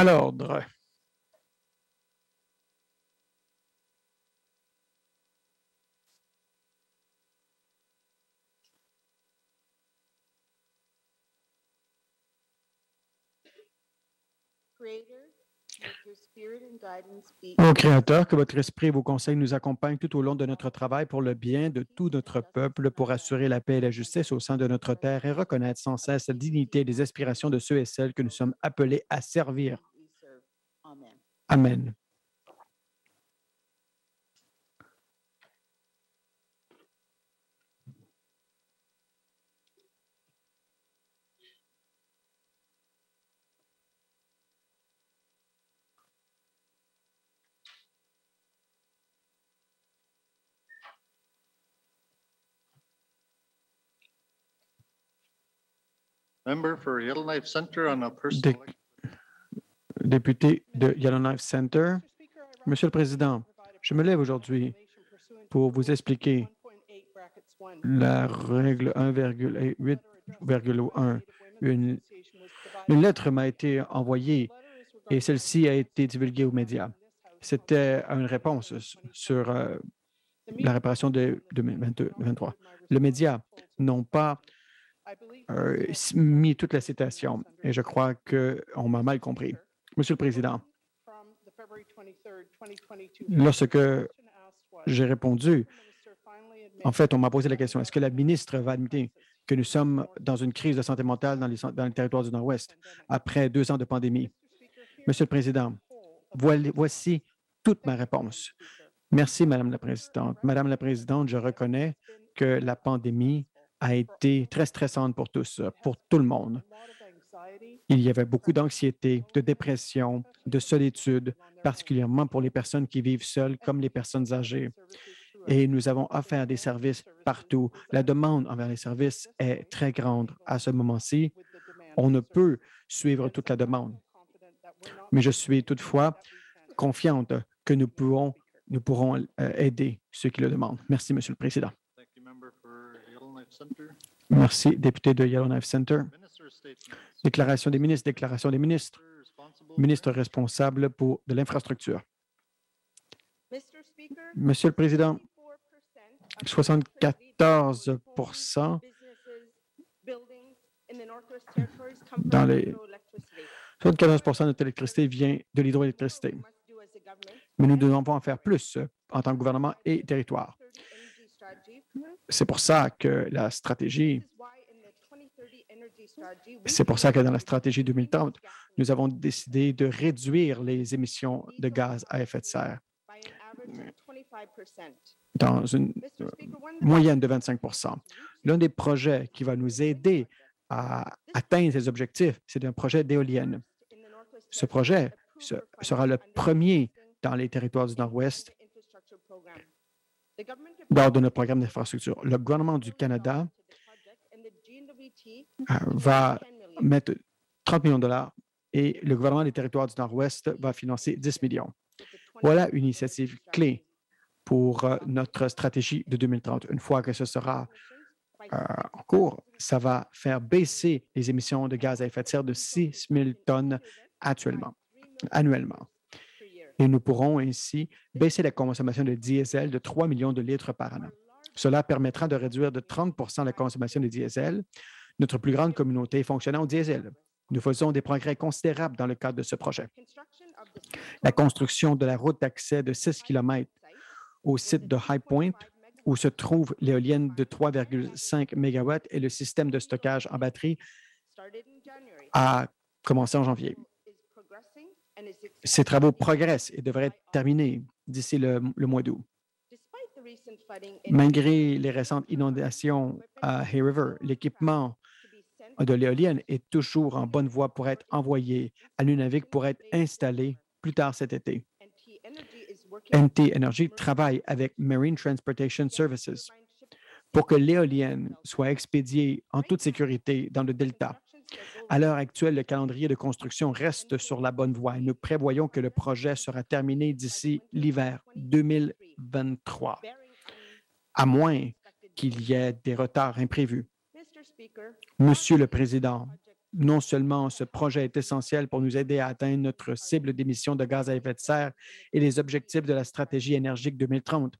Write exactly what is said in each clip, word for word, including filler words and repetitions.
À l'ordre. Ô Créateur, que votre esprit et vos conseils nous accompagnent tout au long de notre travail pour le bien de tout notre peuple, pour assurer la paix et la justice au sein de notre terre et reconnaître sans cesse la dignité et les aspirations de ceux et celles que nous sommes appelés à servir. Amen. Member for Yellowknife Center on a Dé- personal. Député de Yellowknife Center, Monsieur le Président, je me lève aujourd'hui pour vous expliquer la règle un virgule huit virgule un. Une, une lettre m'a été envoyée et celle-ci a été divulguée aux médias. C'était une réponse sur euh, la réparation de deux mille vingt-trois. Les médias n'ont pas euh, mis toute la citation et je crois qu'on m'a mal compris. Monsieur le Président, lorsque j'ai répondu, en fait, on m'a posé la question, est-ce que la ministre va admettre que nous sommes dans une crise de santé mentale dans les, dans les territoires du Nord-Ouest après deux ans de pandémie? Monsieur le Président, voici toute ma réponse. Merci, Madame la Présidente. Madame la Présidente, je reconnais que la pandémie a été très stressante pour tous, pour tout le monde. Il y avait beaucoup d'anxiété, de dépression, de solitude, particulièrement pour les personnes qui vivent seules, comme les personnes âgées. Et nous avons offert des services partout. La demande envers les services est très grande. À ce moment-ci, on ne peut suivre toute la demande. Mais je suis toutefois confiante que nous pourrons, nous pourrons euh, aider ceux qui le demandent. Merci, Monsieur le Président. Thank you, member for Yellowknife Center. Merci, député de Yellowknife Center. Minister's statements. Déclaration des ministres, déclaration des ministres. Responsible. Ministre responsable pour de l'infrastructure. Monsieur le Président, soixante-quatorze pour cent dans les soixante-quatorze pour cent de notre électricité vient de l'hydroélectricité. Mais nous devons en faire plus euh, en tant que gouvernement et territoire. C'est pour ça que la stratégie, c'est pour ça que dans la stratégie deux mille trente, nous avons décidé de réduire les émissions de gaz à effet de serre dans une euh, moyenne de vingt-cinq pour cent. L'un des projets qui va nous aider à atteindre ces objectifs, c'est un projet d'éolienne. Ce projet ce- sera le premier dans les territoires du Nord-Ouest lors de notre programme d'infrastructure. Le gouvernement du Canada euh, va mettre trente millions de dollars et le gouvernement des territoires du Nord-Ouest va financer dix millions. Voilà une initiative clé pour euh, notre stratégie de deux mille trente. Une fois que ce sera euh, en cours, ça va faire baisser les émissions de gaz à effet de serre de six mille tonnes actuellement, annuellement. Et nous pourrons ainsi baisser la consommation de diesel de trois millions de litres par an. Cela permettra de réduire de trente pour cent la consommation de diesel. Notre plus grande communauté fonctionnant au diesel. Nous faisons des progrès considérables dans le cadre de ce projet. La construction de la route d'accès de six kilomètres au site de High Point, où se trouve l'éolienne de trois virgule cinq mégawatts et le système de stockage en batterie, a commencé en janvier. Ces travaux progressent et devraient être terminés d'ici le, le mois d'août. Malgré les récentes inondations à Hay River, l'équipement de l'éolienne est toujours en bonne voie pour être envoyé à Nunavik pour être installé plus tard cet été. N T Energy travaille avec Marine Transportation Services pour que l'éolienne soit expédiée en toute sécurité dans le delta. À l'heure actuelle, le calendrier de construction reste sur la bonne voie et nous prévoyons que le projet sera terminé d'ici l'hiver deux mille vingt-trois, à moins qu'il y ait des retards imprévus. Monsieur le Président, Non seulement ce projet est essentiel pour nous aider à atteindre notre cible d'émissions de gaz à effet de serre et les objectifs de la stratégie énergique deux mille trente,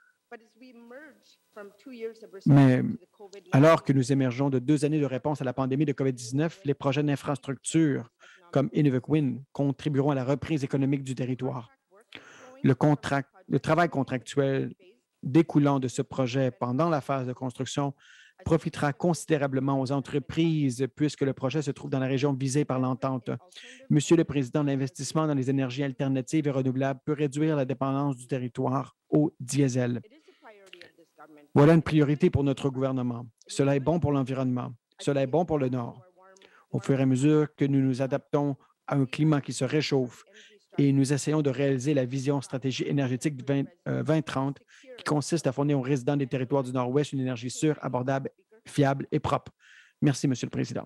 mais alors que nous émergeons de deux années de réponse à la pandémie de COVID dix-neuf, les projets d'infrastructure comme Inuvik Wind contribueront à la reprise économique du territoire. Le, contract, le travail contractuel découlant de ce projet pendant la phase de construction profitera considérablement aux entreprises puisque le projet se trouve dans la région visée par l'entente. Monsieur le Président, l'investissement dans les énergies alternatives et renouvelables peut réduire la dépendance du territoire au diesel. Voilà une priorité pour notre gouvernement. Cela est bon pour l'environnement. Cela est bon pour le Nord. Au fur et à mesure que nous nous adaptons à un climat qui se réchauffe et nous essayons de réaliser la vision stratégie énergétique vingt, euh, vingt trente qui consiste à fournir aux résidents des territoires du Nord-Ouest une énergie sûre, abordable, fiable et propre. Merci, Monsieur le Président.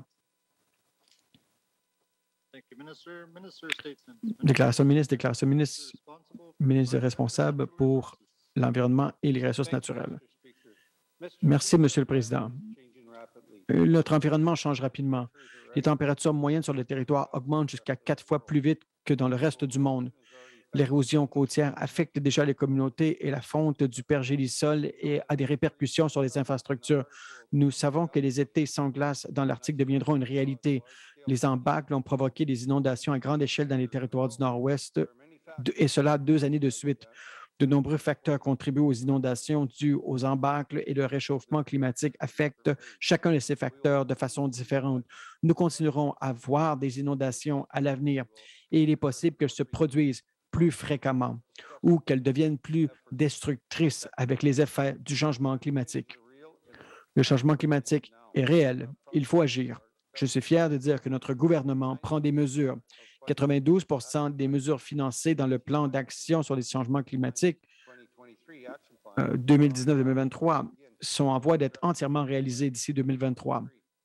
Thank you, Minister. Minister statements. Déclaration de ministre, déclaration de ministre, ministre responsable pour l'environnement et les ressources naturelles. Merci, Monsieur le Président. Euh, Notre environnement change rapidement. Les températures moyennes sur le territoire augmentent jusqu'à quatre fois plus vite que dans le reste du monde. L'érosion côtière affecte déjà les communautés et la fonte du pergélisol et a des répercussions sur les infrastructures. Nous savons que les étés sans glace dans l'Arctique deviendront une réalité. Les embâcles ont provoqué des inondations à grande échelle dans les territoires du Nord-Ouest, et cela deux années de suite. De nombreux facteurs contribuent aux inondations dues aux embâcles et le réchauffement climatique affecte chacun de ces facteurs de façon différente. Nous continuerons à voir des inondations à l'avenir et il est possible qu'elles se produisent plus fréquemment ou qu'elles deviennent plus destructrices avec les effets du changement climatique. Le changement climatique est réel. Il faut agir. Je suis fier de dire que notre gouvernement prend des mesures. quatre-vingt-douze pour cent des mesures financées dans le plan d'action sur les changements climatiques euh, deux mille dix-neuf deux mille vingt-trois sont en voie d'être entièrement réalisées d'ici deux mille vingt-trois.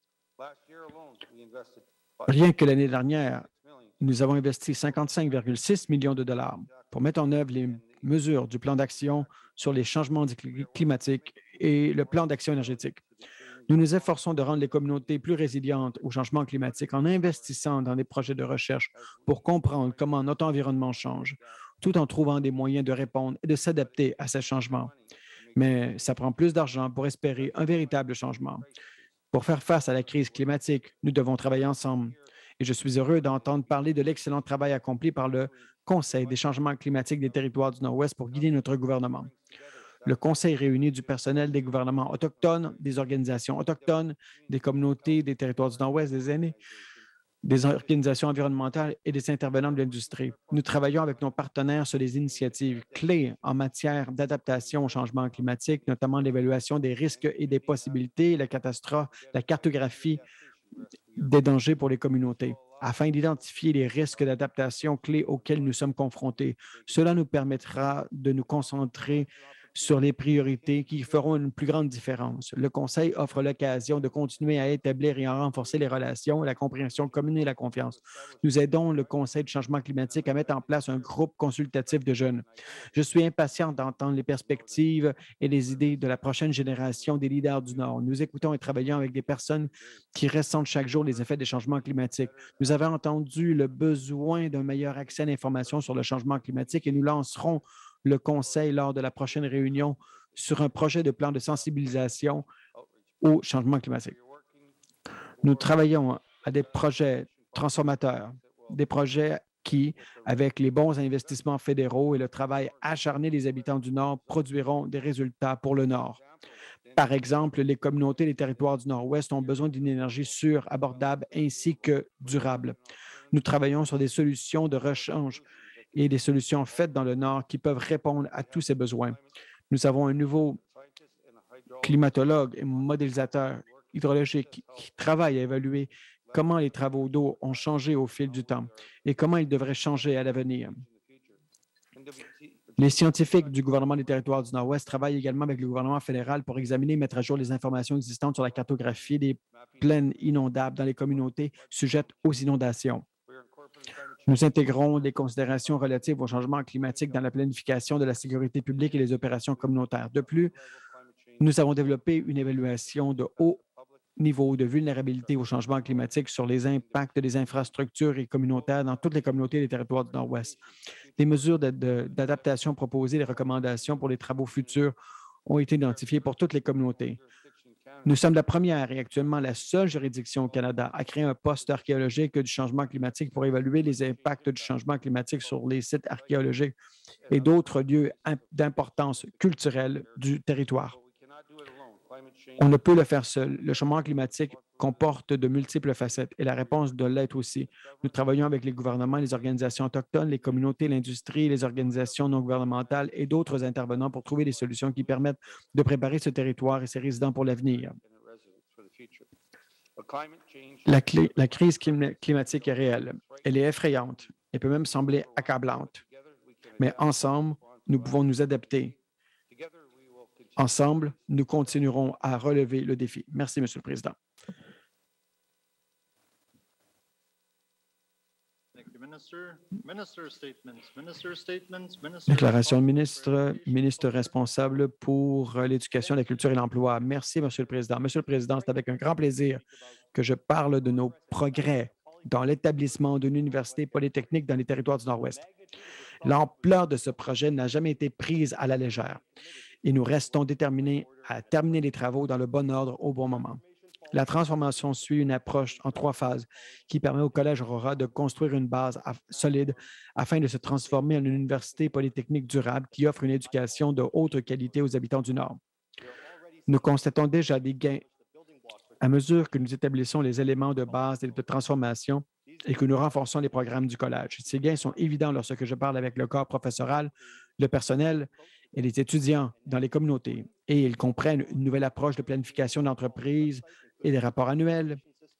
Rien que l'année dernière, nous avons investi cinquante-cinq virgule six millions de dollars pour mettre en œuvre les mesures du plan d'action sur les changements climatiques et le plan d'action énergétique. Nous nous efforçons de rendre les communautés plus résilientes au changement climatique en investissant dans des projets de recherche pour comprendre comment notre environnement change, tout en trouvant des moyens de répondre et de s'adapter à ces changements. Mais ça prend plus d'argent pour espérer un véritable changement. Pour faire face à la crise climatique, nous devons travailler ensemble. Et je suis heureux d'entendre parler de l'excellent travail accompli par le Conseil des changements climatiques des territoires du Nord-Ouest pour guider notre gouvernement. Le Conseil réunit du personnel des gouvernements autochtones, des organisations autochtones, des communautés des territoires du Nord-Ouest, des aînés, des organisations environnementales et des intervenants de l'industrie. Nous travaillons avec nos partenaires sur des initiatives clés en matière d'adaptation au changement climatique, notamment l'évaluation des risques et des possibilités, la catastrophe, la cartographie des dangers pour les communautés, afin d'identifier les risques d'adaptation clés auxquels nous sommes confrontés. Cela nous permettra de nous concentrer sur les priorités qui feront une plus grande différence. Le Conseil offre l'occasion de continuer à établir et à renforcer les relations, la compréhension commune et la confiance. Nous aidons le Conseil du changement climatique à mettre en place un groupe consultatif de jeunes. Je suis impatient d'entendre les perspectives et les idées de la prochaine génération des leaders du Nord. Nous écoutons et travaillons avec des personnes qui ressentent chaque jour les effets des changements climatiques. Nous avons entendu le besoin d'un meilleur accès à l'information sur le changement climatique et nous lancerons le Conseil lors de la prochaine réunion sur un projet de plan de sensibilisation au changement climatique. Nous travaillons à des projets transformateurs, des projets qui, avec les bons investissements fédéraux et le travail acharné des habitants du Nord, produiront des résultats pour le Nord. Par exemple, les communautés des territoires du Nord-Ouest ont besoin d'une énergie sûre, abordable ainsi que durable. Nous travaillons sur des solutions de rechange et des solutions faites dans le Nord qui peuvent répondre à tous ces besoins. Nous avons un nouveau climatologue et modélisateur hydrologique qui travaille à évaluer comment les travaux d'eau ont changé au fil du temps et comment ils devraient changer à l'avenir. Les scientifiques du gouvernement des territoires du Nord-Ouest travaillent également avec le gouvernement fédéral pour examiner et mettre à jour les informations existantes sur la cartographie des plaines inondables dans les communautés sujettes aux inondations. Nous intégrons des considérations relatives au changement climatique dans la planification de la sécurité publique et les opérations communautaires. De plus, nous avons développé une évaluation de haut niveau de vulnérabilité au changement climatique sur les impacts des infrastructures et communautaires dans toutes les communautés des territoires du Nord-Ouest. Les mesures d'adaptation proposées, les recommandations pour les travaux futurs ont été identifiées pour toutes les communautés. Nous sommes la première et actuellement la seule juridiction au Canada à créer un poste archéologique du changement climatique pour évaluer les impacts du changement climatique sur les sites archéologiques et d'autres lieux d'importance culturelle du territoire. On ne peut le faire seul. Le changement climatique comporte de multiples facettes et la réponse doit l'être aussi. Nous travaillons avec les gouvernements, les organisations autochtones, les communautés, l'industrie, les organisations non gouvernementales et d'autres intervenants pour trouver des solutions qui permettent de préparer ce territoire et ses résidents pour l'avenir. La, la crise climatique est réelle. Elle est effrayante et peut même sembler accablante. Mais ensemble, nous pouvons nous adapter. Ensemble, nous continuerons à relever le défi. Merci, Monsieur le Président. Déclaration de ministre, ministre responsable pour l'éducation, la culture et l'emploi. Merci, Monsieur le Président. Monsieur le Président, c'est avec un grand plaisir que je parle de nos progrès dans l'établissement d'une université polytechnique dans les territoires du Nord-Ouest. L'ampleur de ce projet n'a jamais été prise à la légère et nous restons déterminés à terminer les travaux dans le bon ordre au bon moment. La transformation suit une approche en trois phases qui permet au Collège Aurora de construire une base solide afin de se transformer en une université polytechnique durable qui offre une éducation de haute qualité aux habitants du Nord. Nous constatons déjà des gains à mesure que nous établissons les éléments de base de transformation et que nous renforçons les programmes du Collège. Ces gains sont évidents lorsque je parle avec le corps professoral, le personnel et les étudiants dans les communautés, et ils comprennent une nouvelle approche de planification d'entreprise et des rapports annuels,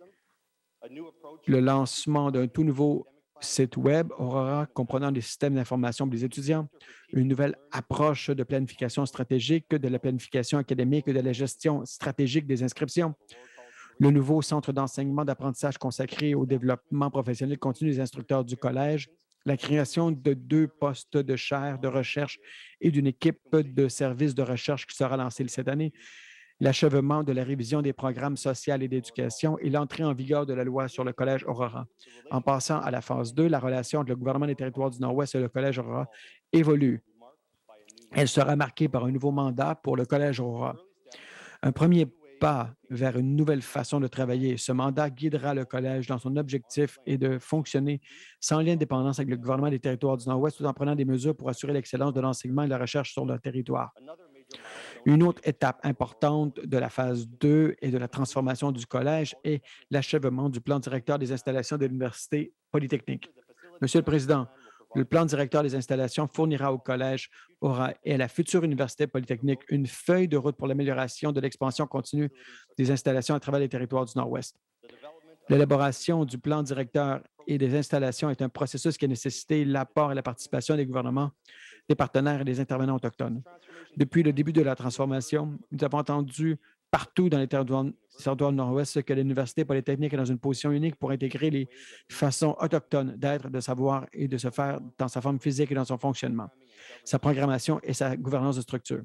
le lancement d'un tout nouveau site Web Aurora comprenant des systèmes d'information pour les étudiants, une nouvelle approche de planification stratégique, de la planification académique et de la gestion stratégique des inscriptions, le nouveau centre d'enseignement d'apprentissage consacré au développement professionnel continu des instructeurs du collège, la création de deux postes de chaire de recherche et d'une équipe de services de recherche qui sera lancée cette année, l'achèvement de la révision des programmes sociaux et d'éducation et l'entrée en vigueur de la loi sur le Collège Aurora. En passant à la phase deux, la relation entre le gouvernement des territoires du Nord-Ouest et le Collège Aurora évolue. Elle sera marquée par un nouveau mandat pour le Collège Aurora. Un premier pas vers une nouvelle façon de travailler. Ce mandat guidera le Collège dans son objectif et de fonctionner sans lien de dépendance avec le gouvernement des territoires du Nord-Ouest tout en prenant des mesures pour assurer l'excellence de l'enseignement et de la recherche sur le territoire. Une autre étape importante de la phase deux et de la transformation du Collège est l'achèvement du plan directeur des installations de l'Université polytechnique. Monsieur le Président, le plan directeur des installations fournira au Collège Aurora et à la future Université polytechnique une feuille de route pour l'amélioration de l'expansion continue des installations à travers les territoires du Nord-Ouest. L'élaboration du plan directeur et des installations est un processus qui a nécessité l'apport et la participation des gouvernements, des partenaires et des intervenants autochtones. Depuis le début de la transformation, nous avons entendu partout dans les territoires, territoires nord-ouest que l'Université polytechnique est dans une position unique pour intégrer les façons autochtones d'être, de savoir et de se faire dans sa forme physique et dans son fonctionnement, sa programmation et sa gouvernance de structure.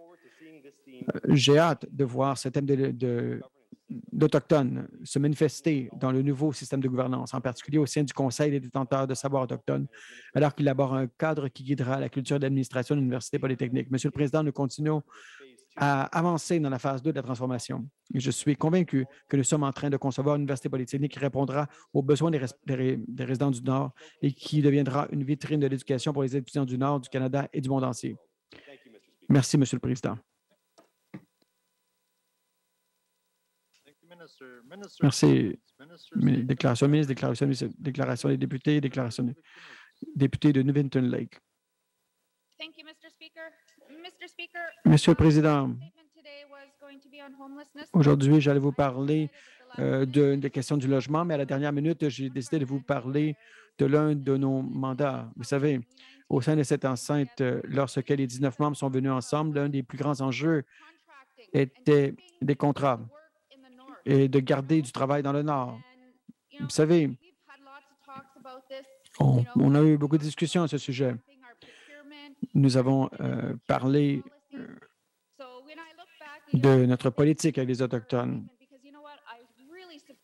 J'ai hâte de voir ce thème de, de d'Autochtones se manifester dans le nouveau système de gouvernance, en particulier au sein du Conseil des détenteurs de savoir autochtones, alors qu'il élabore un cadre qui guidera la culture d'administration de l'Université polytechnique. Monsieur le Président, nous continuons à avancer dans la phase deux de la transformation. Je suis convaincu que nous sommes en train de concevoir une université polytechnique qui répondra aux besoins des, res des, des résidents du Nord et qui deviendra une vitrine de l'éducation pour les étudiants du Nord, du Canada et du monde entier. Merci, Monsieur le Président. Merci. Déclaration de ministre, déclaration, de ministre, déclaration des députés, déclaration des députés de Nivington Lake. Monsieur le Président, aujourd'hui, j'allais vous parler euh, de, des questions du logement, mais à la dernière minute, j'ai décidé de vous parler de l'un de nos mandats. Vous savez, au sein de cette enceinte, lorsque les dix-neuf membres sont venus ensemble, l'un des plus grands enjeux était des contrats et de garder du travail dans le Nord. Vous savez, on, on a eu beaucoup de discussions à ce sujet. Nous avons euh, parlé euh, de notre politique avec les Autochtones.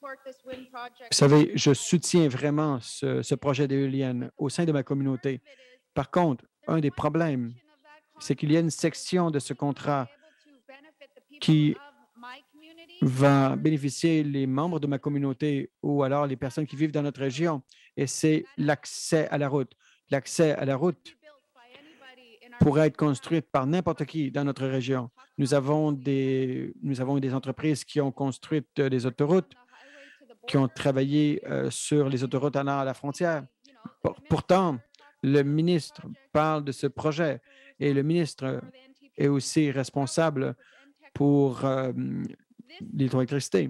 Vous savez, je soutiens vraiment ce, ce projet d'éolienne au sein de ma communauté. Par contre, un des problèmes, c'est qu'il y a une section de ce contrat qui va bénéficier les membres de ma communauté ou alors les personnes qui vivent dans notre région, et c'est l'accès à la route. L'accès à la route pourrait être construite par n'importe qui dans notre région. Nous avons des, nous avons des entreprises qui ont construit euh, des autoroutes, qui ont travaillé euh, sur les autoroutes allant à la frontière. Pour- Pourtant, le ministre parle de ce projet et le ministre est aussi responsable pour euh, l'hydroélectricité.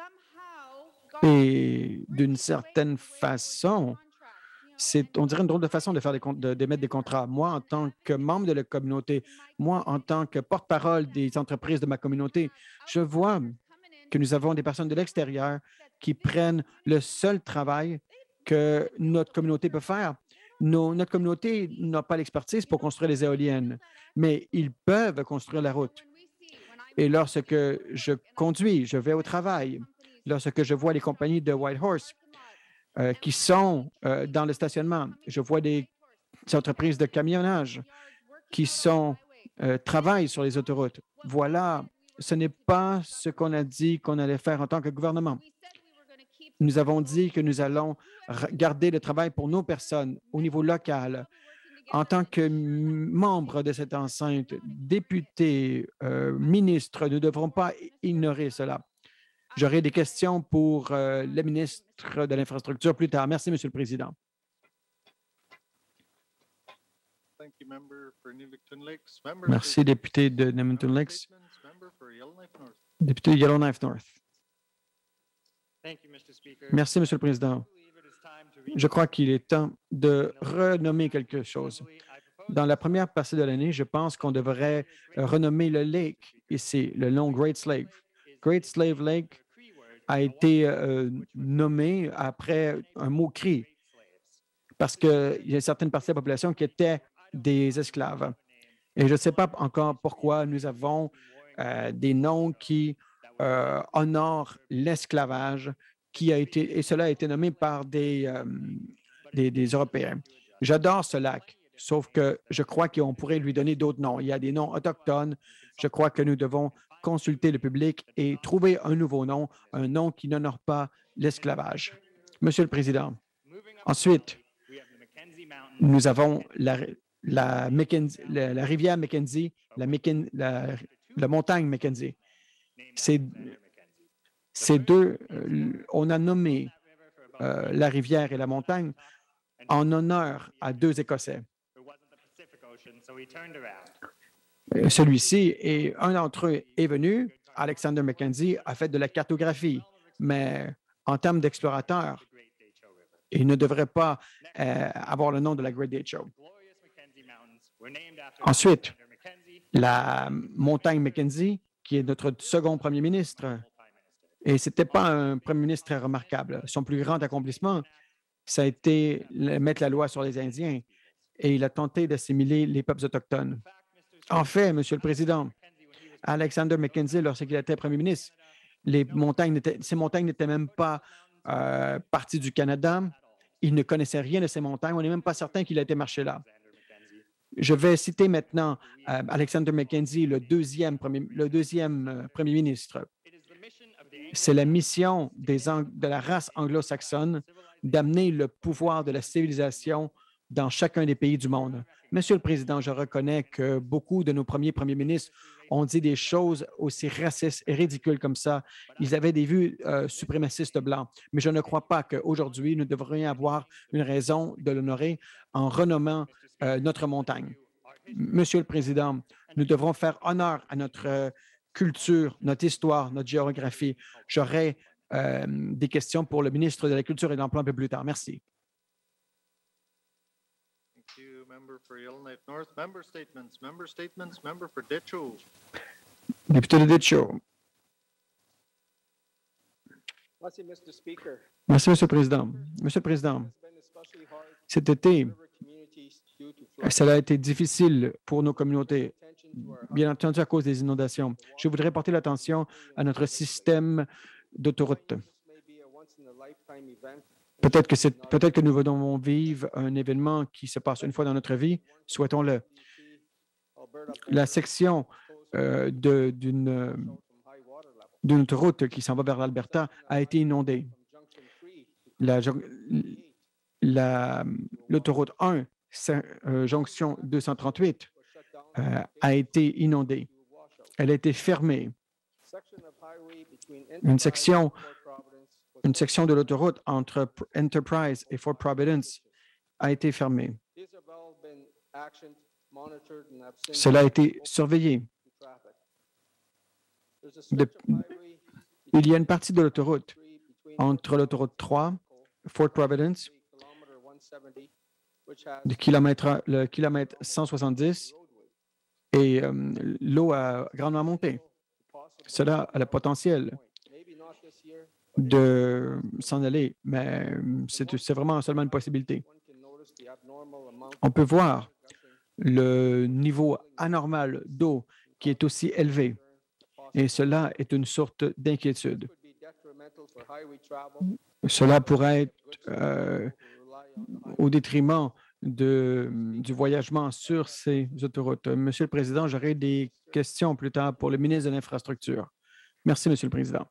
Et d'une certaine façon, c'est, on dirait une drôle de façon de faire des, con- de- d'émettre des contrats. Moi, en tant que membre de la communauté, moi, en tant que porte-parole des entreprises de ma communauté, je vois que nous avons des personnes de l'extérieur qui prennent le seul travail que notre communauté peut faire. Nos- notre communauté n'a pas l'expertise pour construire les éoliennes, mais ils peuvent construire la route. Et lorsque je conduis, je vais au travail, lorsque je vois les compagnies de Whitehorse euh, qui sont euh, dans le stationnement, je vois des entreprises de camionnage qui sont, euh, travaillent sur les autoroutes. Voilà, ce n'est pas ce qu'on a dit qu'on allait faire en tant que gouvernement. Nous avons dit que nous allons ra- garder le travail pour nos personnes au niveau local. En tant que m- membre de cette enceinte, députés, euh, ministres, nous ne devrons pas i- ignorer cela. J'aurai des questions pour euh, le ministre de l'Infrastructure plus tard. Merci, Monsieur le Président. Thank you, member for Newington Lakes. Member Merci, statements. député de Newington Member Lakes. statements. Member for Yellowknife North. Député de Yellowknife North. Thank you, Mister Speaker. Merci, Monsieur le Président. Je crois qu'il est temps de renommer quelque chose. Dans la première partie de l'année, je pense qu'on devrait euh, renommer le lake ici, le long Great Slave. Great Slave Lake a été euh, nommé après un mot cri parce qu'il y a certaines parties de la population qui étaient des esclaves. Et je ne sais pas encore pourquoi nous avons euh, des noms qui euh, honorent l'esclavage qui a été, et cela a été nommé par des, euh, des, des Européens. J'adore ce lac, sauf que je crois qu'on pourrait lui donner d'autres noms. Il y a des noms autochtones. Je crois que nous devons consulter le public et trouver un nouveau nom, un nom qui n'honore pas l'esclavage. Monsieur le Président, ensuite, nous avons la, la, Mackenzie- la, la rivière Mackenzie, la, Macken- la, la montagne Mackenzie. C'est ces deux, euh, on a nommé euh, la rivière et la montagne en honneur à deux Écossais. Euh, Celui-ci et un d'entre eux est venu, Alexander Mackenzie, a fait de la cartographie, mais en termes d'explorateur, il ne devrait pas euh, avoir le nom de la Great Day Show. Ensuite, la montagne Mackenzie, qui est notre second premier ministre, et ce n'était pas un premier ministre très remarquable. Son plus grand accomplissement, ça a été le- mettre la loi sur les Indiens, et il a tenté d'assimiler les peuples autochtones. En fait, Monsieur le Président, Alexander Mackenzie, lorsqu'il était premier ministre, les montagnes n'étaient- ces montagnes n'étaient même pas euh, parties du Canada. Il ne connaissait rien de ces montagnes. On n'est même pas certain qu'il a été marché là. Je vais citer maintenant euh, Alexander Mackenzie, le deuxième premier, le deuxième euh, premier ministre. C'est la mission des Ang- de la race anglo-saxonne d'amener le pouvoir de la civilisation dans chacun des pays du monde. Monsieur le Président, je reconnais que beaucoup de nos premiers premiers ministres ont dit des choses aussi racistes et ridicules comme ça. Ils avaient des vues euh, suprémacistes blancs. Mais je ne crois pas qu'aujourd'hui, nous devrions avoir une raison de l'honorer en renommant euh, notre montagne. Monsieur le Président, nous devrons faire honneur à notre euh, culture, notre histoire, notre géographie. J'aurai euh, des questions pour le ministre de la Culture et de l'Emploi un peu plus tard. Merci. Thank you, member for Yellowknife North. Member statements. Member statements. Member for Detroit. Député de Ditcho. Merci, Mister Speaker. Merci, Monsieur le Président. Monsieur le Président, cet été, cela a été difficile pour nos communautés, bien entendu à cause des inondations. Je voudrais porter l'attention à notre système d'autoroutes. Peut-être que, c'est, peut-être que nous venons vivre un événement qui se passe une fois dans notre vie, souhaitons-le. La section euh, de, d'une, euh, d'une autoroute qui s'en va vers l'Alberta a été inondée. La, la, l'autoroute un, euh, jonction deux cent trente-huit, euh, a été inondée. Elle a été fermée. Une section, une section de l'autoroute entre Enterprise et Fort Providence a été fermée. Cela a été surveillé. De, il y a une partie de l'autoroute entre l'autoroute trois, Fort Providence, le kilomètre, le kilomètre cent soixante-dix, et euh, l'eau a grandement monté. Cela a le potentiel de s'en aller, mais c'est, c'est vraiment seulement une possibilité. On peut voir le niveau anormal d'eau qui est aussi élevé, et cela est une sorte d'inquiétude. Cela pourrait être euh, au détriment de, du voyagement sur ces autoroutes. Monsieur le Président, j'aurai des questions plus tard pour le ministre de l'Infrastructure. Merci, Monsieur le Président.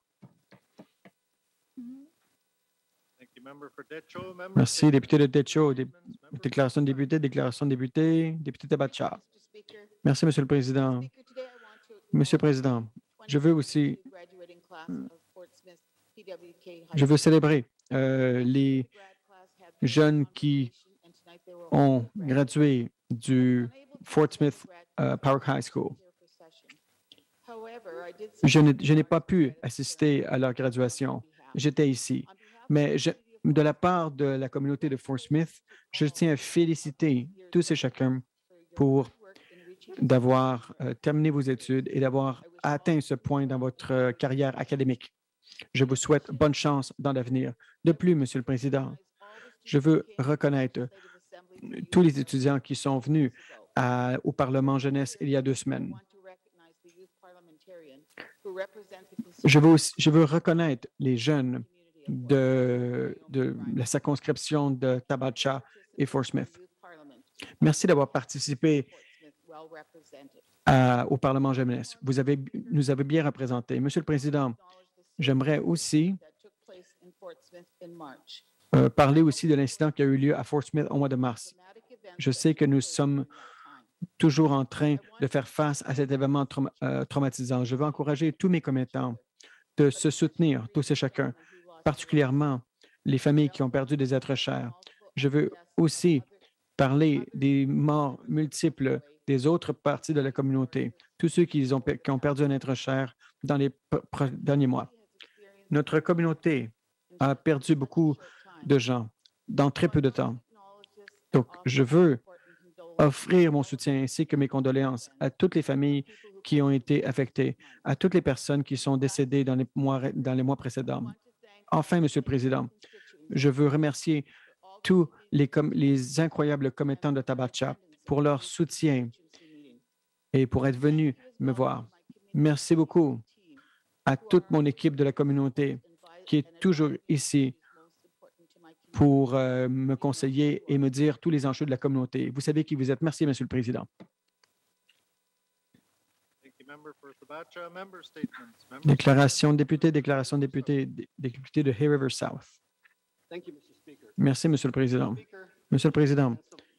Merci, député de Techo. Dé déclaration de député, déclaration de député, député Tabacha. Merci, Monsieur le Président. Monsieur le Président, je veux aussi, je veux célébrer euh, les jeunes qui ont gradué du Fort Smith uh, Park High School. Je n'ai, je n'ai pas pu assister à leur graduation. J'étais ici. Mais je, de la part de la communauté de Fort Smith, je tiens à féliciter tous et chacun pour d'avoir euh, terminé vos études et d'avoir atteint ce point dans votre euh, carrière académique. Je vous souhaite bonne chance dans l'avenir. De plus, Monsieur le Président, je veux reconnaître tous les étudiants qui sont venus à, au Parlement jeunesse il y a deux semaines. Je veux, aussi, je veux reconnaître les jeunes de, de la circonscription de Tabacha et Fort Smith. Merci d'avoir participé à, au Parlement jeunesse. Vous avez, nous avez bien représentés. Monsieur le Président, j'aimerais aussi euh, parler aussi de l'incident qui a eu lieu à Fort Smith au mois de mars. Je sais que nous sommes toujours en train de faire face à cet événement trauma euh, traumatisant. Je veux encourager tous mes commettants de se soutenir, tous et chacun, particulièrement les familles qui ont perdu des êtres chers. Je veux aussi parler des morts multiples des autres parties de la communauté, tous ceux qui ont, qui ont perdu un être cher dans les derniers mois. Notre communauté a perdu beaucoup de gens dans très peu de temps. Donc, je veux offrir mon soutien ainsi que mes condoléances à toutes les familles qui ont été affectées, à toutes les personnes qui sont décédées dans les mois, dans les mois précédents. Enfin, Monsieur le Président, je veux remercier tous les, les incroyables commettants de Tabacha pour leur soutien et pour être venus me voir. Merci beaucoup à toute mon équipe de la communauté qui est toujours ici pour euh, me conseiller et me dire tous les enjeux de la communauté. Vous savez qui vous êtes. Merci, Monsieur le Président. Déclaration de député, déclaration de député, député de Hay River South. Merci, Monsieur le Président. Monsieur le Président,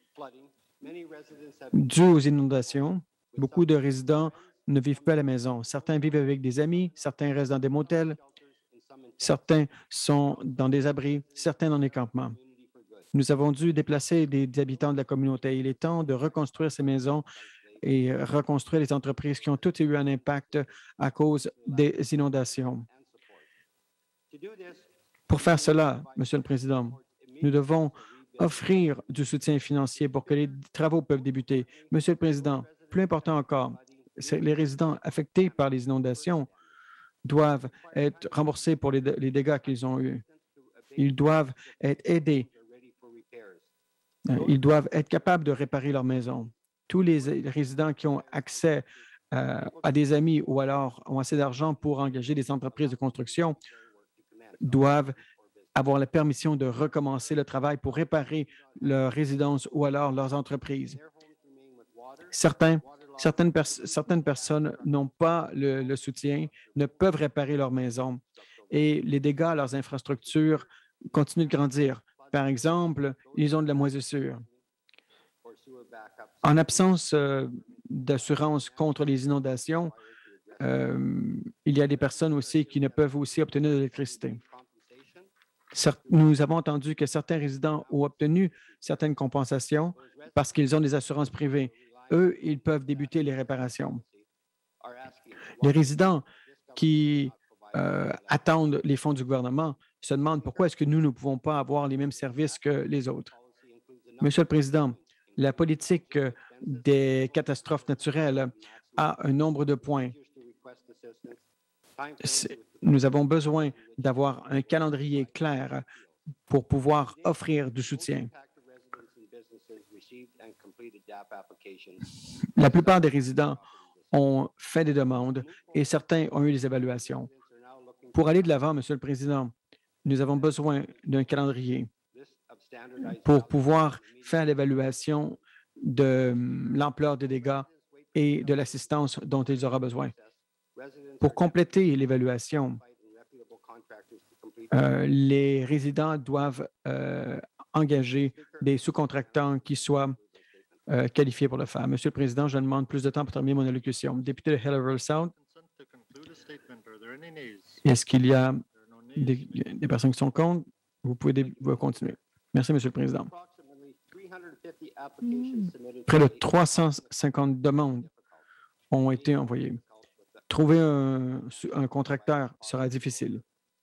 dû aux inondations, beaucoup de résidents ne vivent pas à la maison. Certains vivent avec des amis, certains restent dans des motels, certains sont dans des abris, certains dans des campements. Nous avons dû déplacer des, des habitants de la communauté. Il est temps de reconstruire ces maisons et reconstruire les entreprises qui ont toutes eu un impact à cause des inondations. Pour faire cela, Monsieur le Président, nous devons offrir du soutien financier pour que les travaux peuvent débuter. Monsieur le Président, plus important encore, les résidents affectés par les inondations doivent être remboursés pour les, les dégâts qu'ils ont eus. Ils doivent être aidés. Ils doivent être capables de réparer leur maison. Tous les résidents qui ont accès euh, à des amis ou alors ont assez d'argent pour engager des entreprises de construction doivent avoir la permission de recommencer le travail pour réparer leur résidence ou alors leurs entreprises. Certains, certaines, pers certaines personnes n'ont pas le, le soutien, ne peuvent réparer leur maison et les dégâts à leurs infrastructures continuent de grandir. Par exemple, ils ont de la moisissure. En absence euh, d'assurance contre les inondations, euh, il y a des personnes aussi qui ne peuvent aussi obtenir de l'électricité. Nous avons entendu que certains résidents ont obtenu certaines compensations parce qu'ils ont des assurances privées. Eux, ils peuvent débuter les réparations. Les résidents qui euh, attendent les fonds du gouvernement se demandent pourquoi est-ce que nous ne pouvons pas avoir les mêmes services que les autres. Monsieur le Président, la politique des catastrophes naturelles a un nombre de points. Nous avons besoin d'avoir un calendrier clair pour pouvoir offrir du soutien. La plupart des résidents ont fait des demandes et certains ont eu des évaluations. Pour aller de l'avant, Monsieur le Président, nous avons besoin d'un calendrier pour pouvoir faire l'évaluation de l'ampleur des dégâts et de l'assistance dont ils auront besoin. Pour compléter l'évaluation, euh, les résidents doivent euh, engager des sous-contractants qui soient euh, qualifiés pour le faire. Monsieur le Président, je demande plus de temps pour terminer mon allocution. Député de Hellerville South, est-ce qu'il y a des, des personnes qui sont contre? Vous pouvez, dé, vous pouvez continuer. Merci, Monsieur le Président. Près de trois cent cinquante demandes ont été envoyées. Trouver un, un contracteur sera difficile.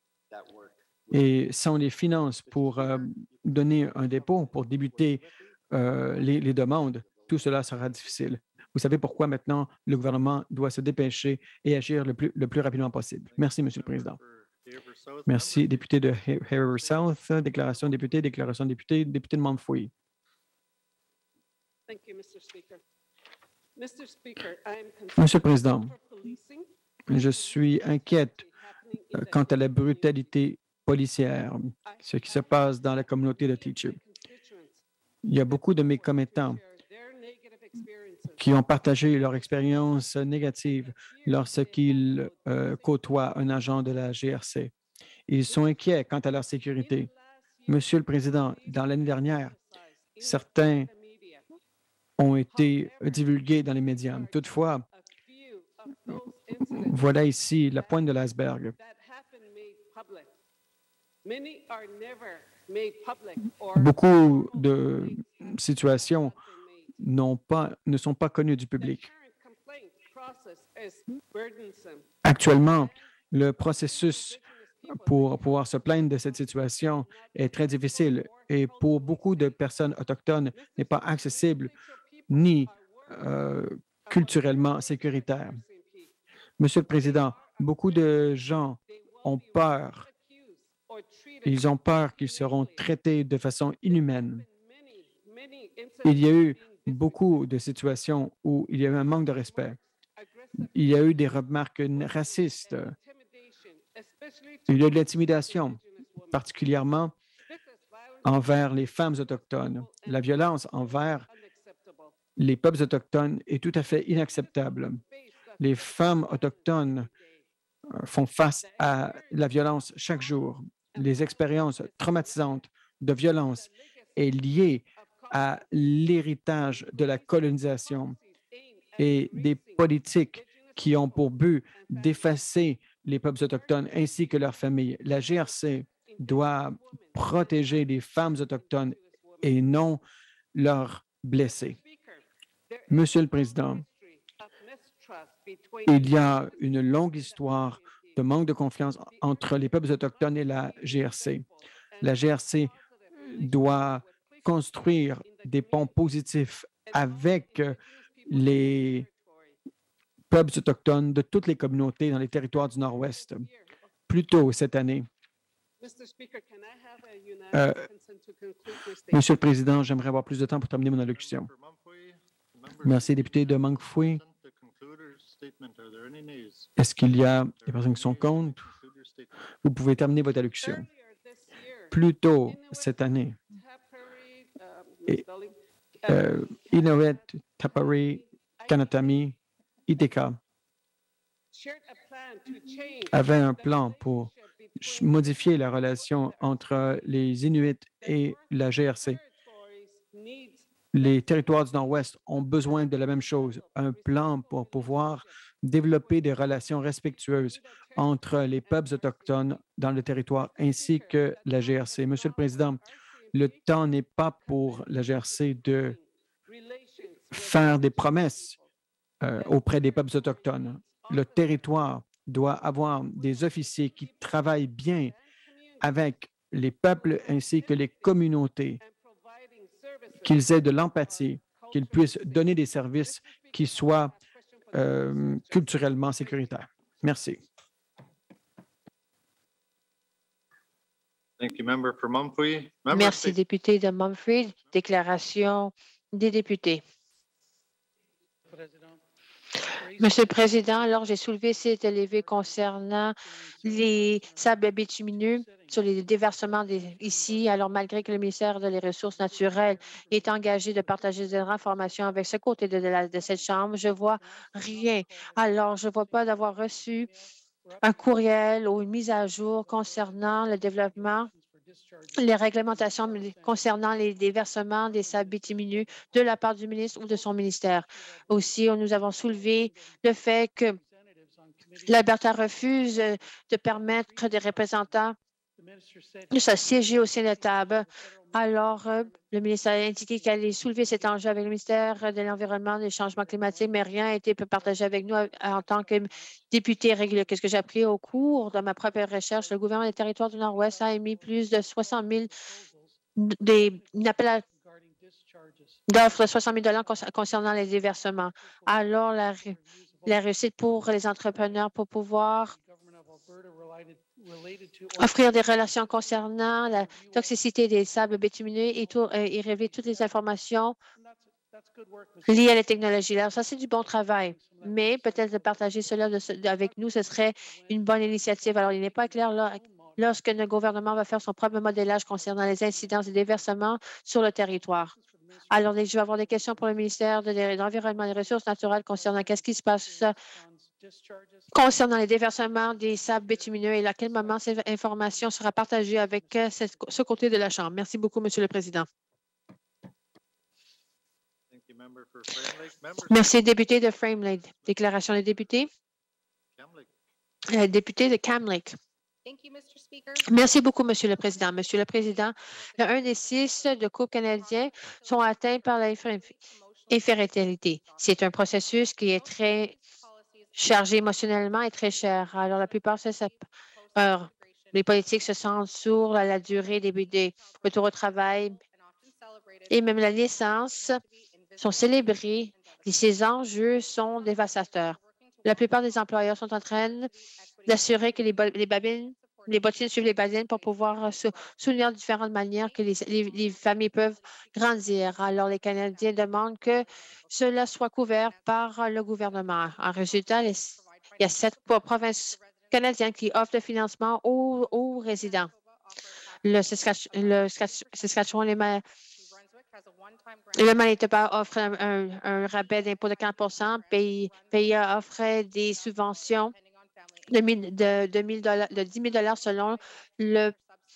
Et sans les finances pour euh, donner un dépôt, pour débuter euh, les, les demandes, tout cela sera difficile. Vous savez pourquoi maintenant le gouvernement doit se dépêcher et agir le plus, le plus rapidement possible. Merci, Monsieur le Président. Merci, député de Haverford South. Déclaration de député, déclaration de député, député de Montfouille. Monsieur le Président, je suis inquiète quant à la brutalité policière, ce qui se passe dans la communauté de Teacher. Il y a beaucoup de mes commettants qui ont partagé leur expérience négative lorsqu'ils euh, côtoient un agent de la G R C. Ils sont inquiets quant à leur sécurité. Monsieur le Président, dans l'année dernière, certains ont été divulgués dans les médias. Toutefois, voilà ici la pointe de l'iceberg. Beaucoup de situations n'ont pas, ne sont pas connues du public. Actuellement, le processus pour pouvoir se plaindre de cette situation est très difficile et pour beaucoup de personnes autochtones n'est pas accessible ni euh, culturellement sécuritaire. Monsieur le Président, beaucoup de gens ont peur. Ils ont peur qu'ils seront traités de façon inhumaine. Il y a eu beaucoup de situations où il y a eu un manque de respect. Il y a eu des remarques racistes. Il y a eu de l'intimidation, particulièrement envers les femmes autochtones. La violence envers les peuples autochtones est tout à fait inacceptable. Les femmes autochtones font face à la violence chaque jour. Les expériences traumatisantes de violence est liée à l'héritage de la colonisation et des politiques qui ont pour but d'effacer les peuples autochtones ainsi que leurs familles. La G R C doit protéger les femmes autochtones et non leurs blessés. Monsieur le Président, il y a une longue histoire de manque de confiance entre les peuples autochtones et la G R C. La G R C doit construire des ponts positifs avec les peuples autochtones de toutes les communautés dans les territoires du Nord-Ouest. Plus tôt cette année, euh, Monsieur le Président, j'aimerais avoir plus de temps pour terminer mon allocution. Merci, député de Montfouille. Est-ce qu'il y a des personnes qui sont contre? Vous pouvez terminer votre allocution. plus tôt cette année. Et, euh, Inuit, Tapari, Kanatami, Iteka avaient un plan pour modifier la relation entre les Inuits et la G R C. Les territoires du Nord-Ouest ont besoin de la même chose, un plan pour pouvoir développer des relations respectueuses entre les peuples autochtones dans le territoire ainsi que la G R C. Monsieur le Président, le temps n'est pas pour la G R C de faire des promesses euh, auprès des peuples autochtones. Le territoire doit avoir des officiers qui travaillent bien avec les peuples ainsi que les communautés, qu'ils aient de l'empathie, qu'ils puissent donner des services qui soient euh, culturellement sécuritaires. Merci. Thank you, member for Mumfree. Member Merci, state- député de Mumfree. Déclaration des députés. Monsieur le Président, alors j'ai soulevé cet élevé concernant les sables bitumineux sur les déversements des- ici. Alors, malgré que le ministère des Ressources naturelles est engagé de partager des informations avec ce côté de, de la- de cette Chambre, je vois rien. Alors, je ne vois pas d'avoir reçu un courriel ou une mise à jour concernant le développement, les réglementations concernant les déversements des sables bitumineux de la part du ministre ou de son ministère. Aussi, nous avons soulevé le fait que l'Alberta refuse de permettre des représentants de se siéger au sein de la table. Alors, euh, le ministère a indiqué qu'elle allait soulever cet enjeu avec le ministère de l'Environnement et des changements climatiques, mais rien n'a été partagé avec nous en tant que député régulier. Qu'est-ce que j'ai appris au cours de ma propre recherche? Le gouvernement des territoires du Nord-Ouest a émis plus de soixante mille des, une appel à d'offres de soixante mille dollars concernant les déversements. Alors, la, la réussite pour les entrepreneurs pour pouvoir offrir des relations concernant la toxicité des sables bitumineux et, tout, euh, et révéler toutes les informations liées à la technologie. Alors, ça, c'est du bon travail, mais peut-être de partager cela de ce- avec nous, ce serait une bonne initiative. Alors, il n'est pas clair là, lorsque le gouvernement va faire son propre modélage concernant les incidences et déversements sur le territoire. Alors, je vais avoir des questions pour le ministère de l'Environnement et des Ressources naturelles concernant qu'est-ce qui se passe concernant les déversements des sables bitumineux et à quel moment cette information sera partagée avec euh, cette- ce côté de la Chambre. Merci beaucoup, Monsieur le Président. Thank you, member for Frame Lake. Member Merci, député de Frame Lake. Déclaration des députés. Kamlik. Euh, député de Cam Lake. Merci beaucoup, Monsieur le Président. Monsieur le Président, le un des six de couples canadiens sont atteints par l'infértilité. C'est un processus qui est très chargé émotionnellement et très cher. Alors, la plupart de ces euh, les politiques se centrent sur la, la durée des, des retours au travail et même la naissance sont célébrés et ces enjeux sont dévastateurs. La plupart des employeurs sont en train d'assurer que les, bo- les babines, les bottines suivent les babines pour pouvoir se soutenir de différentes manières que les, les- les familles peuvent grandir. Alors, les Canadiens demandent que cela soit couvert par le gouvernement. En résultat, les- il y a sept pro- provinces canadiennes qui offrent le financement aux, aux résidents. Le, Saskatch- le Saskatch- Saskatchewan, les Ma- le Manitoba offre un, un- un rabais d'impôt de quarante pour cent. Pays, Pays offre des subventions de, mille- de, de, mille dollars, de dix mille dollars selon le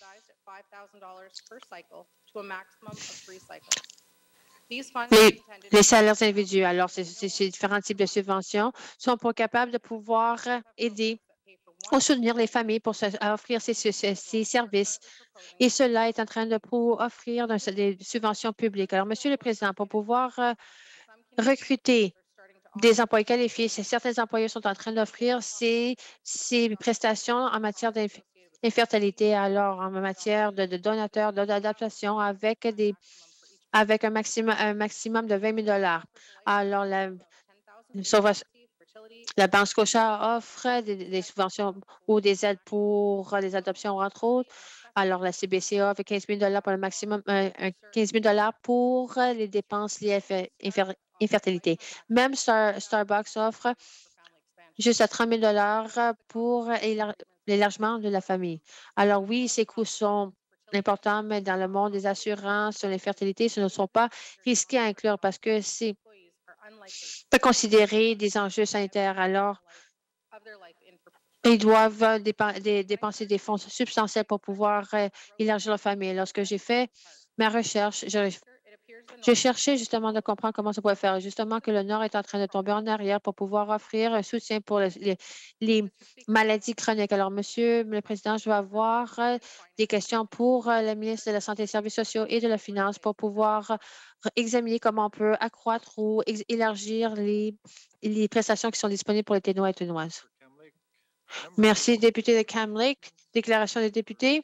les, les salaires individuels. Alors, ces, ces- ces différents types de subventions sont pour capables de pouvoir aider ou soutenir les familles pour se- à offrir ces, ces- ces services. Et cela est en train de pour offrir d'un- des subventions publiques. Alors, Monsieur le Président, pour pouvoir euh, recruter des employés qualifiés, c'est- certains employeurs sont en train d'offrir ces, ces prestations en matière d'infertilité, alors en matière de, de donateurs, de- d'adaptation avec des avec un maximum, un maximum de vingt mille dollars. Alors, la, Sauva- la Banque Scotia offre des, des subventions ou des aides pour les adoptions, entre autres. Alors, la C B C A offre quinze mille dollars pour le maximum, euh, un quinze mille dollars pour les dépenses liées à infer- infer- infertilité. Même Star- Starbucks offre juste à trente mille dollars pour élar- l'élargissement de la famille. Alors, oui, ces coûts sont important, mais dans le monde des assurances, sur les fertilités, ce ne sont pas risqués à inclure parce que c'est pas considéré des enjeux sanitaires. Alors, ils doivent dépa- dé- dépenser des fonds substantiels pour pouvoir euh, élargir leur famille. Lorsque j'ai fait ma recherche, je, je cherchais justement de comprendre comment ça pouvait faire. Justement, que le Nord est en train de tomber en arrière pour pouvoir offrir un soutien pour le- les, les maladies chroniques. Alors, Monsieur le Président, je vais avoir euh, des questions pour euh, le ministre de la Santé et des Services sociaux et de la Finance pour pouvoir euh, examiner comment on peut accroître ou ex- élargir les, les prestations qui sont disponibles pour les Ténois et Ténoises. Merci, député de Cam Lake. Déclaration des députés.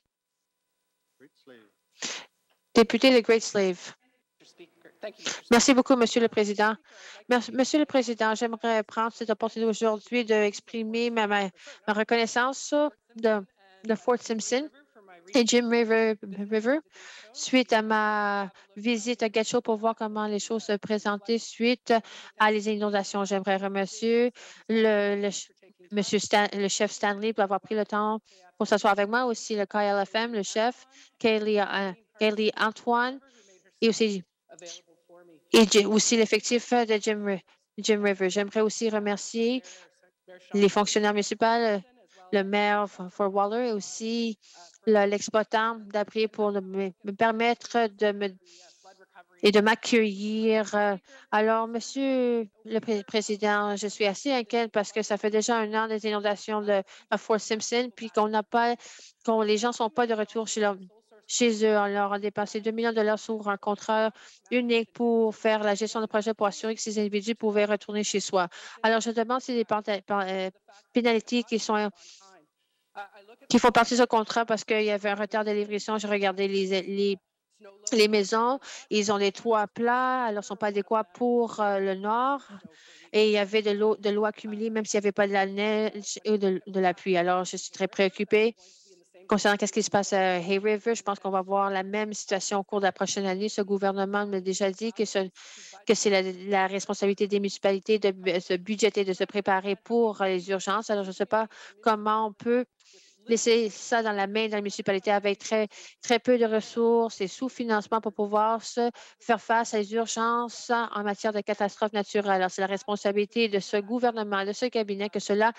Député de Great Slave. Merci beaucoup, Monsieur le Président. Merci, Monsieur le Président, j'aimerais prendre cette opportunité aujourd'hui d'exprimer ma, ma, ma reconnaissance de, de Fort Simpson et Jim River, River suite à ma visite à Gatineau pour voir comment les choses se présentaient suite à les inondations. J'aimerais remercier le, le, Monsieur Stan, le chef Stanley pour avoir pris le temps pour s'asseoir avec moi, aussi le K L F M, le chef, Kaylee, euh, Kaylee Antoine, et aussi, et aussi l'effectif de Jim, Jim River. J'aimerais aussi remercier les fonctionnaires municipaux, le maire Fort Waller et aussi l'exploitant d'abri pour me, me permettre de me et de m'accueillir. Alors, Monsieur le Pré Président, je suis assez inquiète parce que ça fait déjà un an des inondations de à Fort Simpson, puis qu'on n'a pas, qu'on les gens ne sont pas de retour chez, leur, chez eux. Alors, on a dépensé deux millions de dollars sur un contrat unique pour faire la gestion de projet pour assurer que ces individus pouvaient retourner chez soi. Alors, je demande si des pénalités qui sont qui font partie de ce contrat parce qu'il y avait un retard de livraison. Je regardais les, les Les maisons, ils ont des toits plats, alors ne sont pas adéquats pour euh, le nord. Et il y avait de l'eau, de l'eau accumulée, même s'il n'y avait pas de la neige ou de, de la pluie. Alors, je suis très préoccupée concernant ce qui se passe à Hay River. Je pense qu'on va voir la même situation au cours de la prochaine année. Ce gouvernement m'a déjà dit que, ce, que c'est la, la responsabilité des municipalités de se budgéter, de se préparer pour les urgences. Alors, je ne sais pas comment on peut laisser ça dans la main de la municipalité avec très, très peu de ressources et sous-financement pour pouvoir se faire face à les urgences en matière de catastrophes naturelles. Alors, c'est la responsabilité de ce gouvernement, de ce cabinet, que cela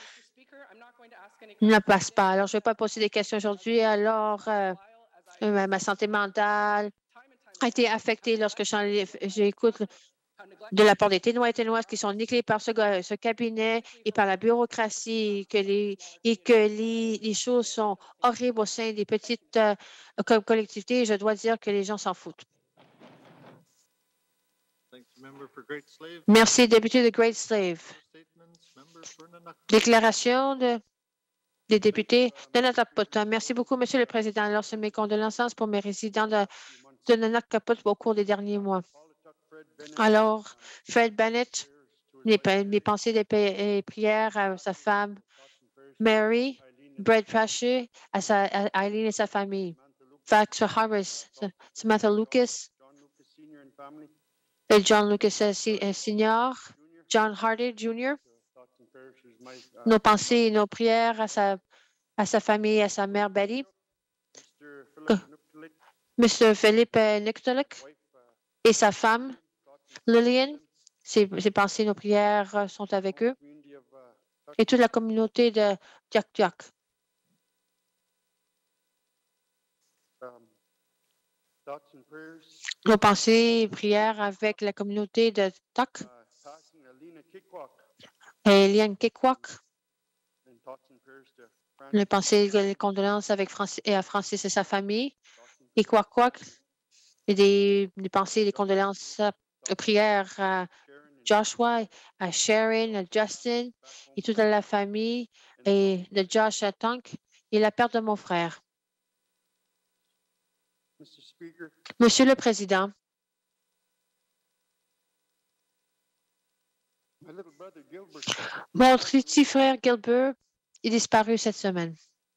ne passe pas. Alors, je ne vais pas poser des questions aujourd'hui. Alors, euh, ma santé mentale a été affectée lorsque j'écoute de la part des Ténois et Ténoises qui sont négligés par ce, ce cabinet et par la bureaucratie et que les, et que les, les choses sont horribles au sein des petites euh, collectivités. Je dois dire que les gens s'en foutent. Merci, député de Great Slave. Déclaration de, des députés de Nanakaput. Merci beaucoup, Monsieur le Président. Alors, c'est mes condoléances pour mes résidents de, de Nanakaput au cours des derniers mois. Alors, Fred Bennett, mes, mes pensées et prières à sa femme, Mary, Brett Prasher, à, sa, à Eileen et sa famille, Fax Harris, Samantha Lucas, et John Lucas Senior, John Hardy Junior Nos pensées et nos prières à sa, à sa famille, à sa mère Betty, M. Philippe Nictolic et sa femme, Lillian. Ses, ses pensées, nos prières sont avec eux et toute la communauté de Tiak-Tiak. Nos pensées et prières avec la communauté de Tak et Liane Kekwak. Les pensées et les condoléances avec Francis et à Francis et sa famille. Et Kwak et des, des pensées et des condoléances et prières à Joshua, à Sharon, à Justin et toute la famille et de Josh à Tank et la perte de mon frère. Monsieur le Président, mon petit frère Gilbert est disparu cette semaine.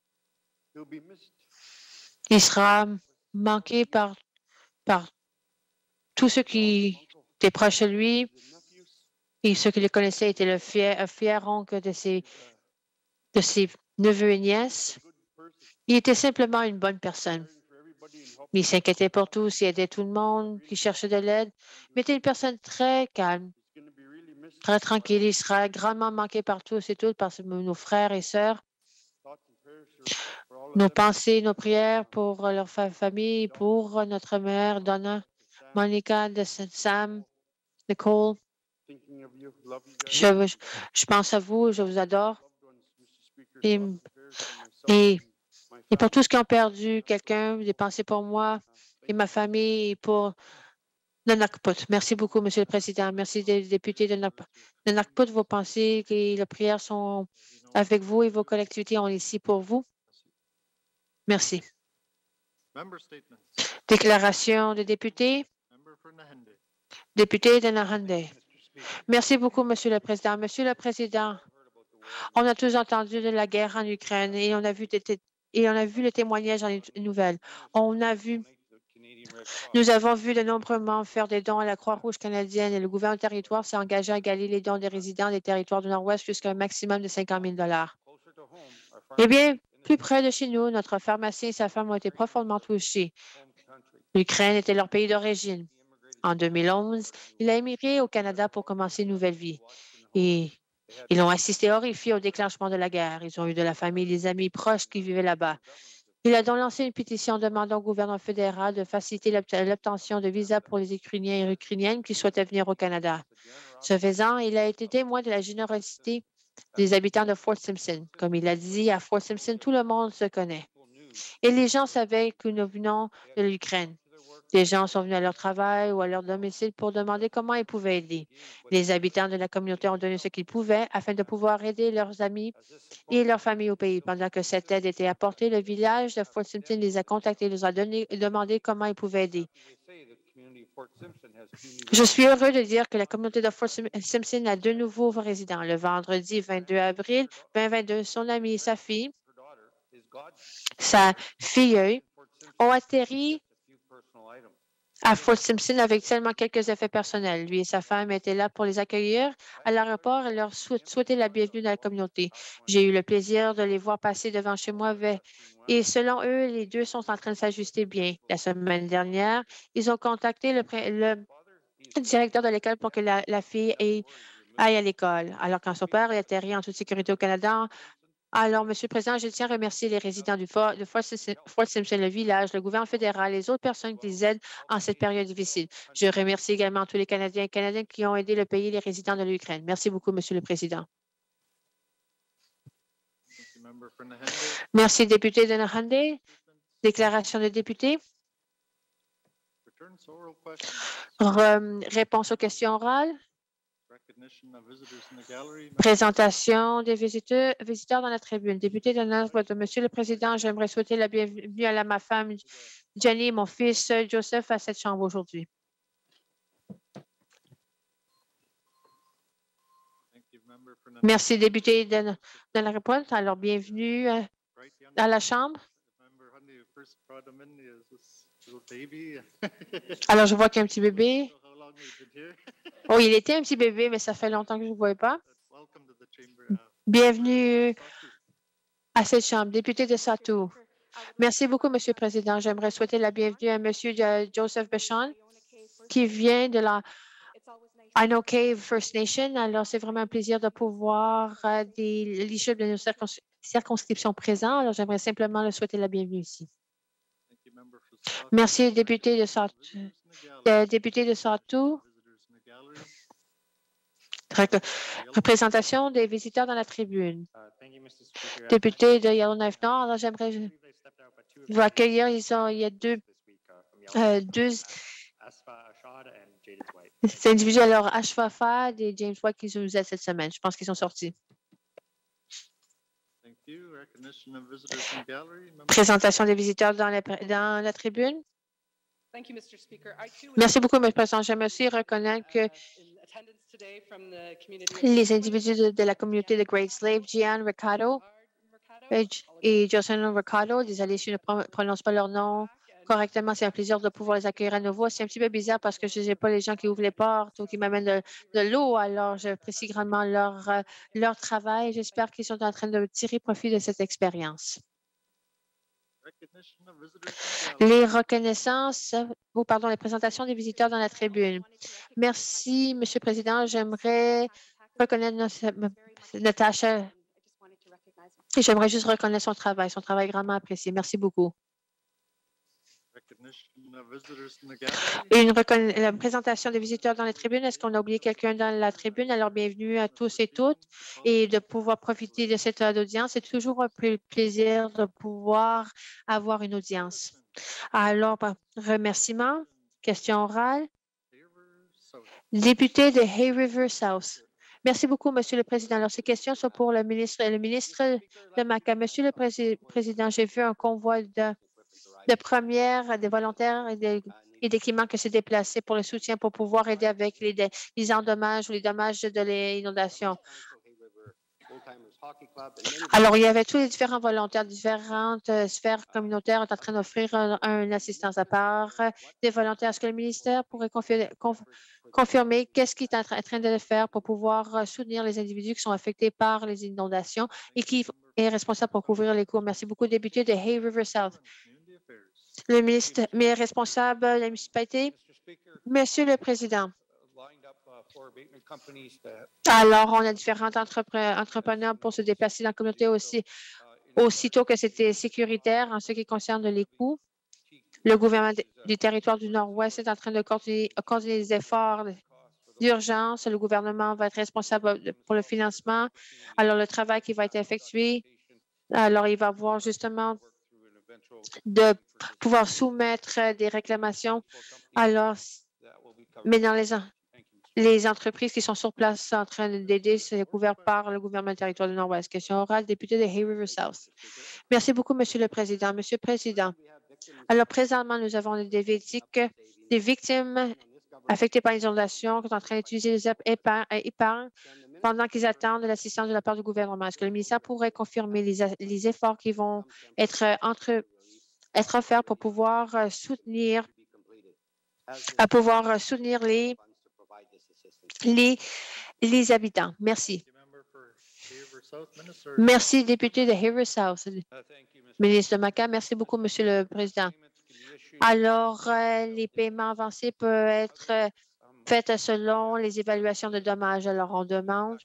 Il sera manqué par, par tous ceux qui étaient proches de lui et ceux qui le connaissaient étaient le fier, fier oncle de ses, de ses neveux et nièces. Il était simplement une bonne personne. Mais il s'inquiétait pour tous, il aidait tout le monde qui cherchait de l'aide. Mais était une personne très calme, très tranquille. Il sera grandement manqué par tous et toutes, par nos frères et sœurs. Nos pensées, nos prières pour leur fa- famille, pour notre mère, Donna, Monica, de Sam, Nicole. Je, je, je pense à vous, je vous adore. Et, et, et pour tous ceux qui ont perdu quelqu'un, des pensées pour moi et ma famille et pour Nanakput. Merci beaucoup, Monsieur le Président. Merci des députés de Nanakput. Vos pensées et les prières sont avec vous et vos collectivités sont ici pour vous. Merci. Member statements. Déclaration de député. Member for Nahende. Député de Nahende. Merci beaucoup, Monsieur le Président. Monsieur le Président, on a tous entendu de la guerre en Ukraine et on a vu, des té- et on a vu le témoignage dans les nouvelles. On a vu, nous avons vu de nombreux membres faire des dons à la Croix-Rouge canadienne et le gouvernement du territoire s'est engagé à égaler les dons des résidents des territoires du Nord-Ouest jusqu'à un maximum de cinquante mille dollars. Eh bien, plus près de chez nous, notre pharmacien et sa femme ont été profondément touchés. L'Ukraine était leur pays d'origine. En deux mille onze, il a émigré au Canada pour commencer une nouvelle vie. Et ils ont assisté horrifiés au déclenchement de la guerre. Ils ont eu de la famille, des amis proches qui vivaient là-bas. Il a donc lancé une pétition demandant au gouvernement fédéral de faciliter l'obtention de visas pour les Ukrainiens et Ukrainiennes qui souhaitaient venir au Canada. Ce faisant, il a été témoin de la générosité des habitants de Fort Simpson. Comme il a dit, à Fort Simpson, tout le monde se connaît. Et les gens savaient que nous venons de l'Ukraine. Des gens sont venus à leur travail ou à leur domicile pour demander comment ils pouvaient aider. Les habitants de la communauté ont donné ce qu'ils pouvaient afin de pouvoir aider leurs amis et leurs familles au pays. Pendant que cette aide était apportée, le village de Fort Simpson les a contactés et les a donné, demandé comment ils pouvaient aider. Je suis heureux de dire que la communauté de Fort Simpson a deux nouveaux résidents. Le vendredi vingt-deux avril deux mille vingt-deux, son ami et sa fille, sa filleule, ont atterri à Fort Simpson avec seulement quelques effets personnels. Lui et sa femme étaient là pour les accueillir à l'aéroport et leur sou- souhaiter la bienvenue dans la communauté. J'ai eu le plaisir de les voir passer devant chez moi et selon eux, les deux sont en train de s'ajuster bien. La semaine dernière, ils ont contacté le, pré- le directeur de l'école pour que la, la fille aille, aille à l'école. Alors quand son père est atterri en toute sécurité au Canada, alors, Monsieur le Président, je tiens à remercier les résidents du Fort, de Fort Simpson, Fort Simpson, le village, le gouvernement fédéral, les autres personnes qui les aident en cette période difficile. Je remercie également tous les Canadiens et Canadiennes qui ont aidé le pays et les résidents de l'Ukraine. Merci beaucoup, Monsieur le Président. Thank you, member for Nahende. Merci, député de Nahende. Déclaration de député. Returns to oral questions. Re- réponse aux questions orales. Recognition of visitors in the gallery. Présentation des visiteurs, visiteurs dans la tribune. Député de Northwood, Monsieur le Président, j'aimerais souhaiter la bienvenue à la- ma femme Jenny et mon fils Joseph à cette chambre aujourd'hui. Thank you, member for Nahende. Merci, député de, de la réponse. Alors, bienvenue euh, Right, young à la Chambre. member, honey, you first brought him in, he is this little baby. Alors, je vois qu'il y a un petit bébé. So how long have you been here? Oh, il était un petit bébé, mais ça fait longtemps que je ne le voyais pas. Welcome to the chamber. uh, Bienvenue Satu. à cette Chambre. Député de Sato. Merci beaucoup, Monsieur le Président. J'aimerais souhaiter la bienvenue à Monsieur Jo- Joseph Béchamp, qui vient de la Ino Cave First Nation. Alors, c'est vraiment un plaisir de pouvoir euh, des leaderships de nos circons- circonscriptions présents. Alors, j'aimerais simplement le souhaiter la bienvenue ici. Thank you, member for Sauk. Merci, député de Sato. Visitors in the gallery. Euh, député de Sato. Visitors in the gallery. Rec- Représentation des visiteurs dans la tribune. Uh, thank you, Mister Speaker. Député de Yellowknife Nord. Alors, j'aimerais I believe they stepped out, but two of vous them accueillir. Ils ont, il y a deux, this week, uh, from Yellowknife. euh, deux Asfa Ashad and Jaded White. ces individus, alors Ashfafad et James White, qui nous aident cette semaine. Je pense qu'ils sont sortis. Thank you. Recognition of visitors in the gallery. Member Présentation des visiteurs dans la, dans la tribune. Thank you, Mister Speaker. I too would Merci beaucoup, M. le Président. J'aimerais aussi reconnaître que uh, in attendance today from the community of les Saskatchewan, individus de, de la communauté de Great Slave, Gian Ricardo Mercado, et, et Jocelyn Ricardo, désolé si je ne pro- prononce pas leur nom correctement. C'est un plaisir de pouvoir les accueillir à nouveau. C'est un petit peu bizarre parce que je n'ai pas les gens qui ouvrent les portes ou qui m'amènent de, de l'eau. Alors, j'apprécie grandement leur, euh, leur travail. J'espère qu'ils sont en train de tirer profit de cette expérience. Recognition of visitors in the gallery. Les reconnaissances, ou pardon, les présentations des visiteurs dans la tribune. Merci, Monsieur le Président. J'aimerais reconnaître notre- Natasha et j'aimerais juste reconnaître son travail. Son travail est grandement apprécié. Merci beaucoup. Recognition of visitors in the gallery. Une reconna- la présentation des visiteurs dans la tribune. Est-ce qu'on a oublié quelqu'un dans la tribune? Alors, bienvenue à tous et toutes et de pouvoir profiter de cette audience. C'est toujours un pla- plaisir de pouvoir avoir une audience. Alors, par- remerciements. Question orale. Député de Hay River South. Merci beaucoup, Monsieur le Président. Alors, ces questions sont pour le ministre, le ministre de Maca. Monsieur le Prési- Président, j'ai vu un convoi de, de premières des volontaires et des- et d'équipements qui s'est déplacé pour le soutien pour pouvoir aider avec les, dé- les endommages ou les dommages de l'inondation. Alors, il y avait tous les différents volontaires, différentes euh, sphères communautaires sont en train d'offrir un- une assistance à part euh, des volontaires. Est-ce que le ministère pourrait confi- conf- confirmer qu'est-ce qu'il est en tra- en train de faire pour pouvoir euh, soutenir les individus qui sont affectés par les inondations et qui est responsable pour couvrir les coûts? Merci beaucoup, député de Hay River South. Community Affairs. Le ministre, mais responsable de la municipalité. Monsieur le Président. Alors, on a différents entrepre- entrepreneurs pour se déplacer dans la communauté aussi, aussitôt que c'était sécuritaire en ce qui concerne les coûts. Le gouvernement de- du territoire du Nord-Ouest est en train de coordonner, coordonner les efforts d'urgence. Le gouvernement va être responsable de- pour le financement. Alors, le travail qui va être effectué, alors il va voir justement de pouvoir soumettre des réclamations. Alors, mais dans les, en- les entreprises qui sont sur place sont en train d'aider, c'est couvert par le gouvernement du territoire du Nord-Ouest. Question orale, député de Hay River South. Merci beaucoup, Monsieur le Président. Monsieur le Président, alors présentement, nous avons des victimes, des victimes affectées par les inondations qui sont en train d'utiliser les ép- épa- euh, épargnes pendant qu'ils attendent l'assistance de la part du gouvernement. Est-ce que le ministère pourrait confirmer les, a- les efforts qui vont être, euh, entre, être offerts pour pouvoir euh, soutenir, à pouvoir euh, soutenir les, les, les habitants? Merci. Member for Haver South, Minister. Merci, député de Haver South. Ministre de Maca, merci beaucoup, Monsieur le Président. Alors, euh, les paiements avancés peuvent être euh, faits selon les évaluations de dommages. Alors, on demande,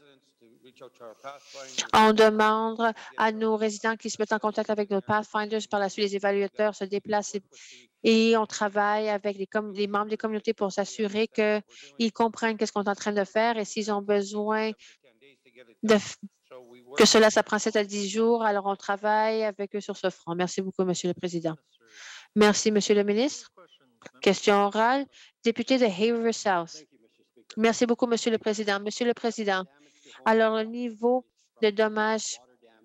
on demande à nos résidents qui se mettent en contact avec nos Pathfinders. Par la suite, les évaluateurs se déplacent et, et on travaille avec les, com- les membres des communautés pour s'assurer qu'ils comprennent ce qu'on est en train de faire et s'ils ont besoin de, f- que cela, ça prend sept à dix jours. Alors, on travaille avec eux sur ce front. Merci beaucoup, Monsieur le Président. Merci, Monsieur le ministre. Question orale. Député de Hay River South. Merci beaucoup, Monsieur le Président. Monsieur le Président, alors le niveau de dommages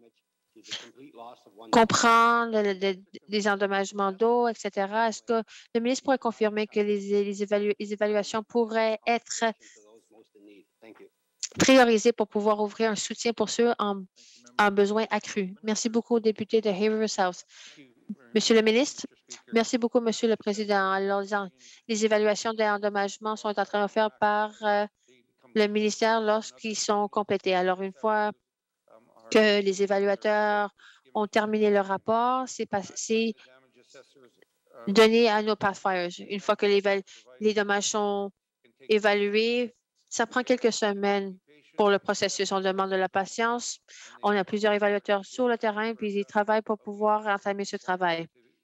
comprend le- le- les endommagements d'eau, et cetera. Est-ce que le ministre pourrait confirmer que les, les évalu- les évaluations pourraient être priorisées pour pouvoir ouvrir un soutien pour ceux en, en besoin accru? Merci beaucoup, député de Hay River South. Monsieur le ministre, merci beaucoup, Monsieur le Président. Alors, les en- les évaluations d'endommagement sont en train de faire par euh, le ministère lorsqu'ils sont complétés. Alors, une fois que les évaluateurs ont terminé leur rapport, c'est pas- c'est donné à nos Pathfinders. Une fois que les, val- les dommages sont évalués, ça prend quelques semaines pour le processus. On demande de la patience. On a plusieurs évaluateurs sur le terrain, puis ils travaillent pour pouvoir entamer ce travail.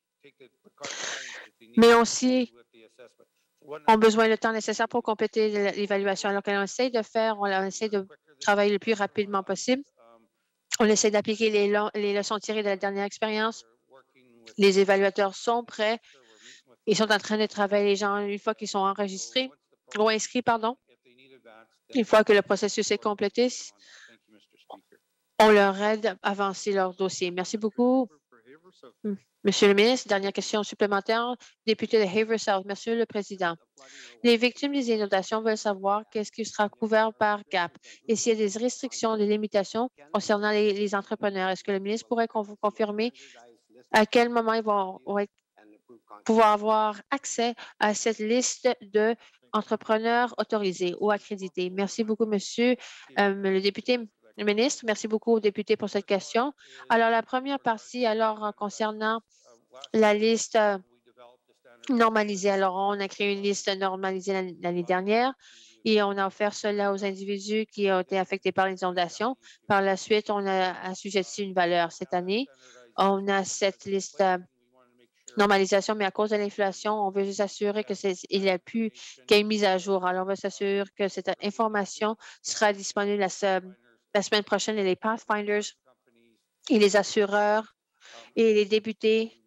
Mais aussi, ont besoin du temps nécessaire pour compléter l'évaluation. Alors qu'on essaie de faire, on essaie de travailler le plus rapidement possible. On essaie d'appliquer les, lo- les leçons tirées de la dernière expérience. Les évaluateurs sont prêts. Ils sont en train de travailler les gens une fois qu'ils sont enregistrés ou inscrits, pardon. Une fois que le processus est complété, on leur aide à avancer leur dossier. Merci beaucoup. For Haver South. Hmm. Monsieur le ministre, dernière question supplémentaire, député de Haver South. Monsieur le Président, les victimes des inondations veulent savoir qu'est-ce qui sera couvert par G A P et s'il y a des restrictions, des limitations concernant les, les entrepreneurs. Est-ce que le ministre pourrait con- vous confirmer à quel moment ils vont, vont être- pouvoir avoir accès à cette liste d'entrepreneurs autorisés ou accrédités? Merci beaucoup, monsieur euh, le député. Le ministre, merci beaucoup aux députés pour cette question. Alors, la première partie, alors, concernant la liste euh, normalisée. Alors, on a créé une liste normalisée l'année dernière et on a offert cela aux individus qui ont été affectés par les inondations. Par la suite, on a assujetti une valeur. Cette année, on a cette liste euh, normalisation, mais à cause de l'inflation, on veut juste s'assurer qu'il n'y a plus qu'il y ait une mise à jour. Alors, on veut s'assurer que cette information sera disponible la, la semaine prochaine et les Pathfinders et les assureurs et les députés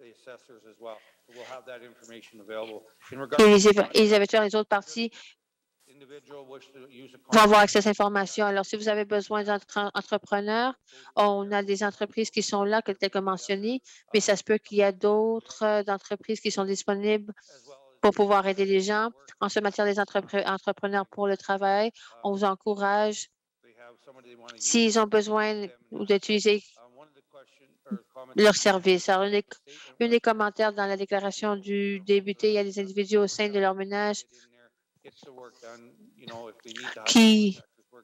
et les, et les évaluateurs des autres parties vont avoir accès à cette information. Alors, si vous avez besoin d'entrepreneurs, on a des entreprises qui sont là, telles que mentionné, mais ça se peut qu'il y a d'autres euh, entreprises qui sont disponibles pour pouvoir aider les gens. En ce matière des entrepre entrepreneurs pour le travail, on vous encourage, s'ils ont besoin d'utiliser leurs services. Alors, une des, une des commentaires dans la déclaration du député, il y a des individus au sein de leur ménage qui,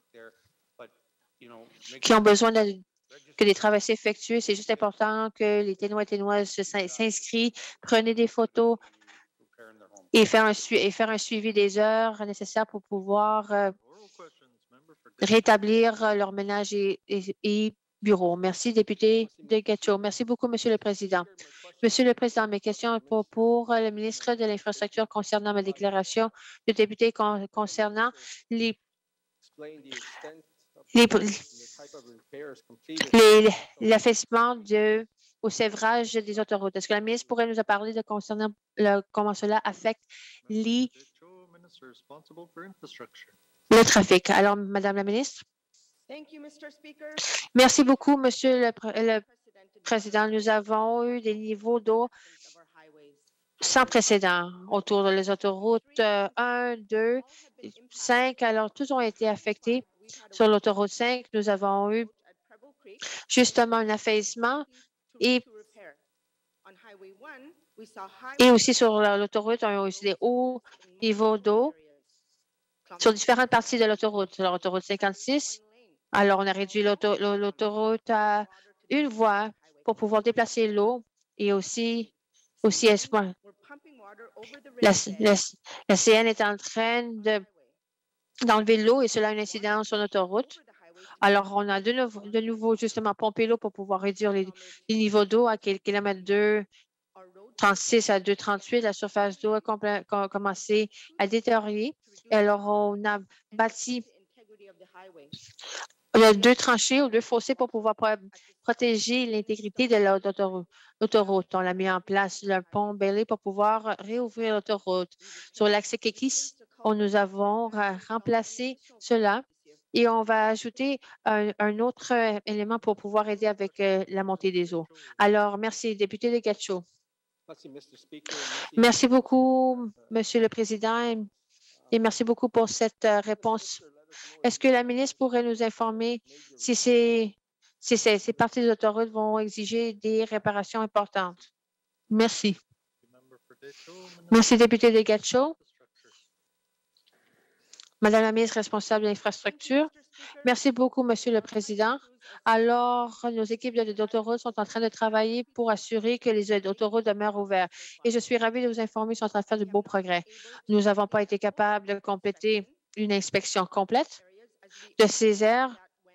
qui ont besoin de, que des travaux s'effectuent. C'est juste important que les Ténois et Ténoises s'inscrivent, prenez des photos et faire, un, et faire un suivi des heures nécessaires pour pouvoir euh, rétablir leur ménage et, et, et bureau. Merci, député de Gatineau. Merci beaucoup, Monsieur le Président. Monsieur le Président, mes questions sont pour, pour le ministre de l'Infrastructure concernant ma déclaration de député con, concernant les, les, les, l'affaissement de au sévrage des autoroutes. Est-ce que la ministre pourrait nous parler de concernant le, comment cela affecte les, le trafic? Alors, Madame la ministre. Merci beaucoup, Monsieur le, le Président. Nous avons eu des niveaux d'eau sans précédent autour des autoroutes un, deux, cinq. Alors, tous ont été affectés. Sur l'autoroute cinq, nous avons eu justement un affaissement et, et aussi sur l'autoroute, on a aussi des hauts niveaux d'eau sur différentes parties de l'autoroute. Sur l'autoroute cinquante-six, alors on a réduit l'autoroute à une voie pour pouvoir déplacer l'eau et aussi, aussi la, la, la C N est en train de d'enlever l'eau et cela a une incidence sur l'autoroute. Alors, on a de nouveau, de nouveau justement pompé l'eau pour pouvoir réduire les, les niveaux d'eau à kilomètre deux trente-six à deux trente-huit. La surface d'eau a commencé à détériorer. Et alors, on a bâti deux tranchées ou deux fossés pour pouvoir protéger l'intégrité de l'autoroute. On a mis en place le pont Bailey pour pouvoir réouvrir l'autoroute. Sur l'accès Kekis, on nous avons remplacé cela et on va ajouter un, un autre élément pour pouvoir aider avec euh, la montée des eaux. Alors, merci, député de Gatineau. Merci beaucoup, Monsieur le Président, et merci beaucoup pour cette euh, réponse. Est-ce que la ministre pourrait nous informer si ces, si ces, ces parties des autoroutes vont exiger des réparations importantes? Merci. Merci, député de Gatineau. Madame la ministre responsable de l'infrastructure. Merci beaucoup, Monsieur le Président. Alors, nos équipes d'autoroutes sont en train de travailler pour assurer que les autoroutes demeurent ouvertes. Et je suis ravie de vous informer qu'ils sont en train de faire de beaux progrès. Nous n'avons pas été capables de compléter une inspection complète de ces aires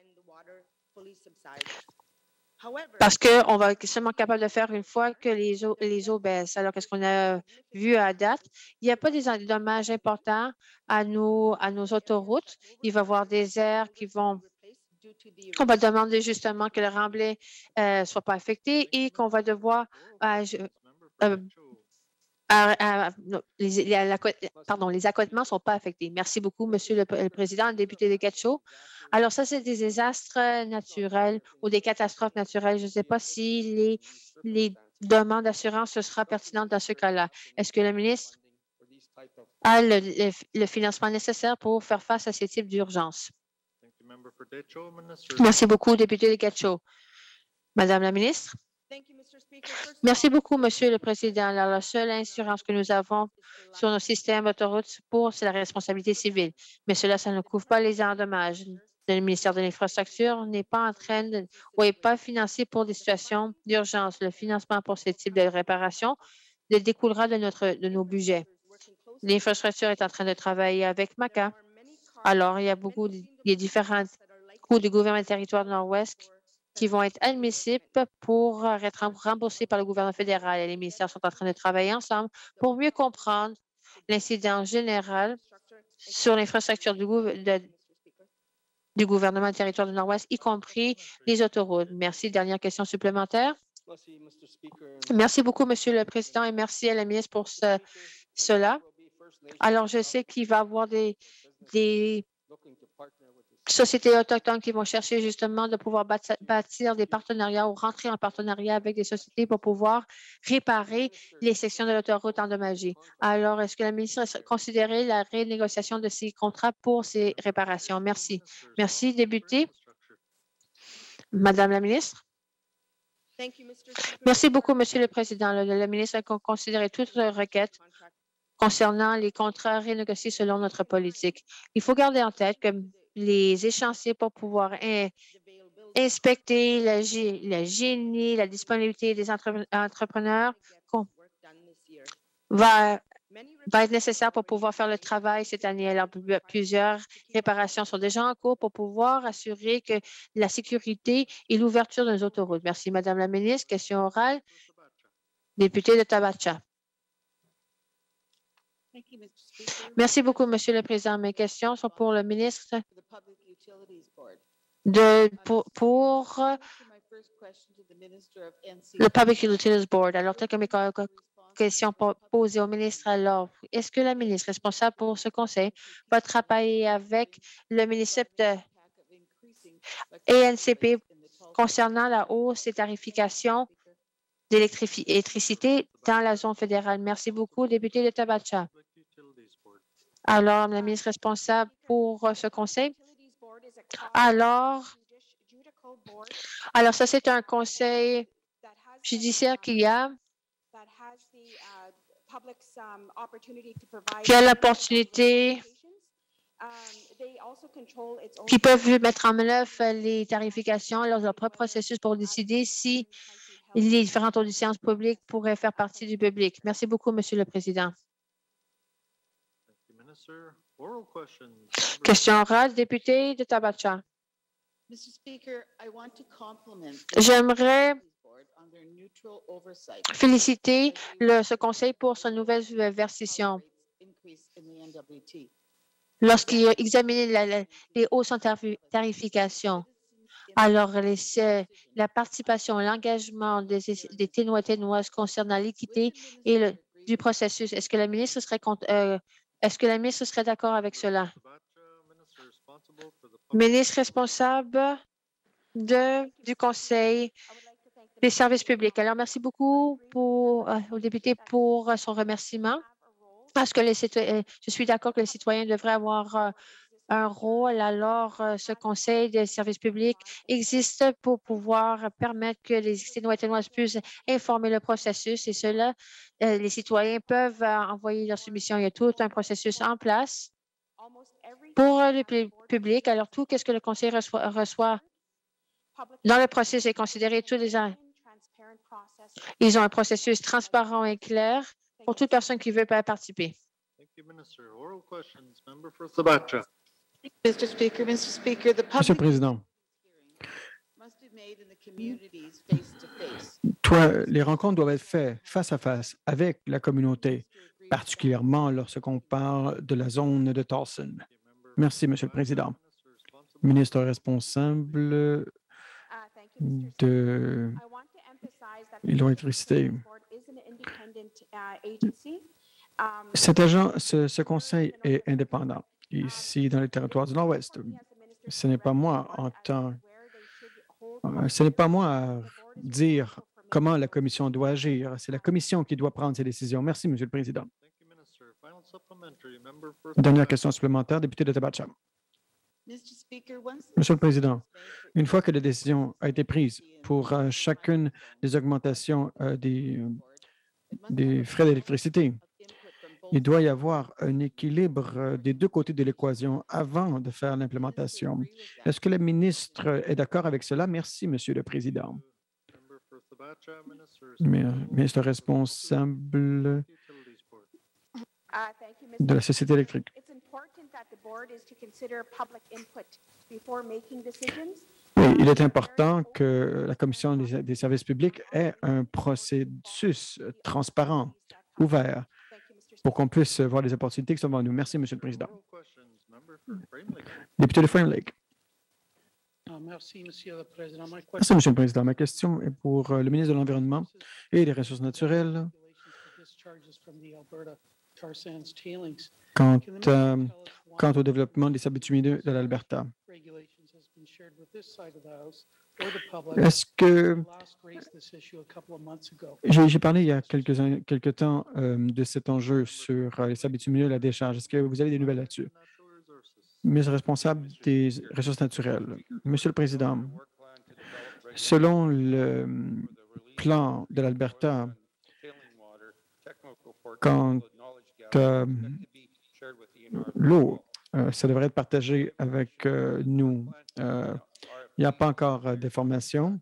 parce qu'on va être seulement capable de faire une fois que les eaux, les eaux baissent. Alors, qu'est-ce qu'on a vu à date? Il n'y a pas des dommages importants à nos, à nos autoroutes. Il va y avoir des aires qui vont... On va demander justement que le remblai ne euh, soit pas affecté et qu'on va devoir... Euh, euh, À, à, les, les, pardon, les accotements ne sont pas affectés. Merci beaucoup, Monsieur le, le Président, le député de Gatineau. Alors, ça, c'est des désastres naturels ou des catastrophes naturelles. Je ne sais pas si les, les demandes d'assurance ce sera pertinentes dans ce cas-là. Est-ce que le ministre a le, le, le financement nécessaire pour faire face à ces types d'urgences? Merci beaucoup, député de Gatineau. Madame la ministre. Merci beaucoup, Monsieur le Président. Alors, la seule assurance que nous avons sur nos systèmes d'autoroutes pour, c'est la responsabilité civile. Mais cela, ça ne couvre pas les endommages. le ministère de l'Infrastructure n'est pas en train de, ou n'est pas financé pour des situations d'urgence. Le financement pour ce type de réparation ne découlera de, notre, de nos budgets. L'infrastructure est en train de travailler avec MACA. Alors, il y a beaucoup, de- il y a différents coûts du gouvernement du territoire du Nord-Ouest qui vont être admissibles pour euh, être remboursés par le gouvernement fédéral. Et les ministères sont en train de travailler ensemble pour mieux comprendre l'incidence générale sur l'infrastructure du, gouv- de- du gouvernement du territoire du Nord-Ouest, y compris les autoroutes. Merci. Dernière question supplémentaire. Merci beaucoup, Monsieur le Président, et merci à la ministre pour ce- cela. Alors, je sais qu'il va y avoir des, des sociétés autochtones qui vont chercher justement de pouvoir bâti- bâtir des partenariats ou rentrer en partenariat avec des sociétés pour pouvoir réparer les sections de l'autoroute endommagées. Alors, est-ce que la ministre a considéré la renégociation de ces contrats pour ces réparations? Merci. Merci, député. Madame la ministre. Merci beaucoup, Monsieur le Président. Le, le ministre a con- considéré toute requête concernant les contrats renégociés selon notre politique. Il faut garder en tête que les échéanciers pour pouvoir in- inspecter la, gé- la génie, la disponibilité des entre- entrepreneurs qu'on- va, va être nécessaire pour pouvoir faire le travail cette année. Alors, pl- plusieurs réparations sont déjà en cours pour pouvoir assurer que la sécurité et l'ouverture de nos autoroutes. Merci, Madame la ministre. Question orale. Député de Tabacha. Merci beaucoup, Monsieur le Président. Mes questions sont pour le ministre de, pour, pour le Public Utilities Board. Alors, telles que mes co- co- questions po- posées au ministre, alors, est-ce que la ministre responsable pour ce conseil va travailler avec le ministre de A N C P concernant la hausse des tarifications d'électricité dans la zone fédérale? Merci beaucoup, député de Tabacha. Alors, la ministre responsable pour euh, ce conseil. Alors, alors ça, c'est un conseil judiciaire qu'il y a, qui a l'opportunité, qui peuvent mettre en œuvre les tarifications, leur propre processus pour décider si les différentes audiences publiques pourraient faire partie du public. Merci beaucoup, Monsieur le Président. Question orale, député de Tabacha. J'aimerais féliciter le- ce conseil pour sa nouvelle version. Lorsqu'il a examiné la- la- les hausses en tarifi- tarification, alors les- c'est la participation, l'engagement des, des Ténois et Ténoises concernant l'équité et le, du processus, est-ce que la ministre serait cont- euh, est-ce que la ministre serait d'accord avec cela? Ministre responsable de, du Conseil des services publics. Alors, merci beaucoup pour, euh, au député pour euh, son remerciement. Parce que les citoyens, je suis d'accord que les citoyens devraient avoir euh, un rôle. Alors, euh, ce Conseil des services publics existe pour pouvoir permettre que les Ténois et Ténoises puissent informer le processus et cela, euh, les citoyens peuvent euh, envoyer leur soumission. Il y a tout un processus en place pour euh, le pu- public. Alors, tout ce que le Conseil reçoit, reçoit dans le processus est considéré tous les ans. Ils ont un processus transparent et clair pour toute personne qui veut participer. Mister Speaker, Mister Speaker, the Monsieur le public Président, must be made in the communities face to face. toi, les rencontres doivent être faites face à face avec la communauté, particulièrement lorsqu'on parle de la zone de Towson. Merci, Monsieur le Président. Ministre responsable de l'électricité. Cet agent, ce, ce conseil est indépendant ici dans le territoire du Nord-Ouest. Ce n'est pas moi en tant, euh, ce n'est pas moi à dire comment la commission doit agir. C'est la commission qui doit prendre ces décisions. Merci, Monsieur le Président. Dernière question supplémentaire, député de Tabacha. Mister Speaker, once the Monsieur le Président, decision is made for une fois que la décision a été prise pour euh, chacune des augmentations euh, des, euh, des frais d'électricité, Il doit y avoir un équilibre euh, des deux côtés de l'équation avant de faire l'implémentation. Est-ce que le ministre est d'accord avec cela? Merci, Monsieur le Président. Member for Thabacha, Minister Mais, responsible ministre for responsable Utilities Board. Uh, thank you, de la Mister Société électrique. It's important that the board is to consider public input before making decisions. Oui, il est important que la Commission des, des services publics ait un processus transparent, ouvert, Thank you, Mister pour qu'on puisse voir les opportunités qui sont devant nous. Merci, Monsieur le Président. Oral questions, member for Frame Lake. Député de Frame Lake. Ah, Merci, Monsieur le Président. My Merci, question Monsieur le Président. Ma question est pour euh, le ministre de l'Environnement et des Ressources naturelles. discharges from the Alberta tar sands tailings. Quant, Can the euh, minister tell us why quant au développement des sables bitumineux de l'Alberta, regulations has been shared with this side of the House or the public? est-ce que We last raised this issue a couple of months ago. j'ai j'ai parlé il y a quelques, an- quelques temps euh, de cet enjeu sur euh, les sables bitumineux et la décharge. Est-ce que vous avez des nouvelles là-dessus? Natural Resources. Ministre responsable des ressources naturelles. Monsieur le Président, selon le plan de l'Alberta, quand euh, l'eau, euh, ça devrait être partagé avec euh, nous. Euh, il n'y a pas encore euh, d'informations.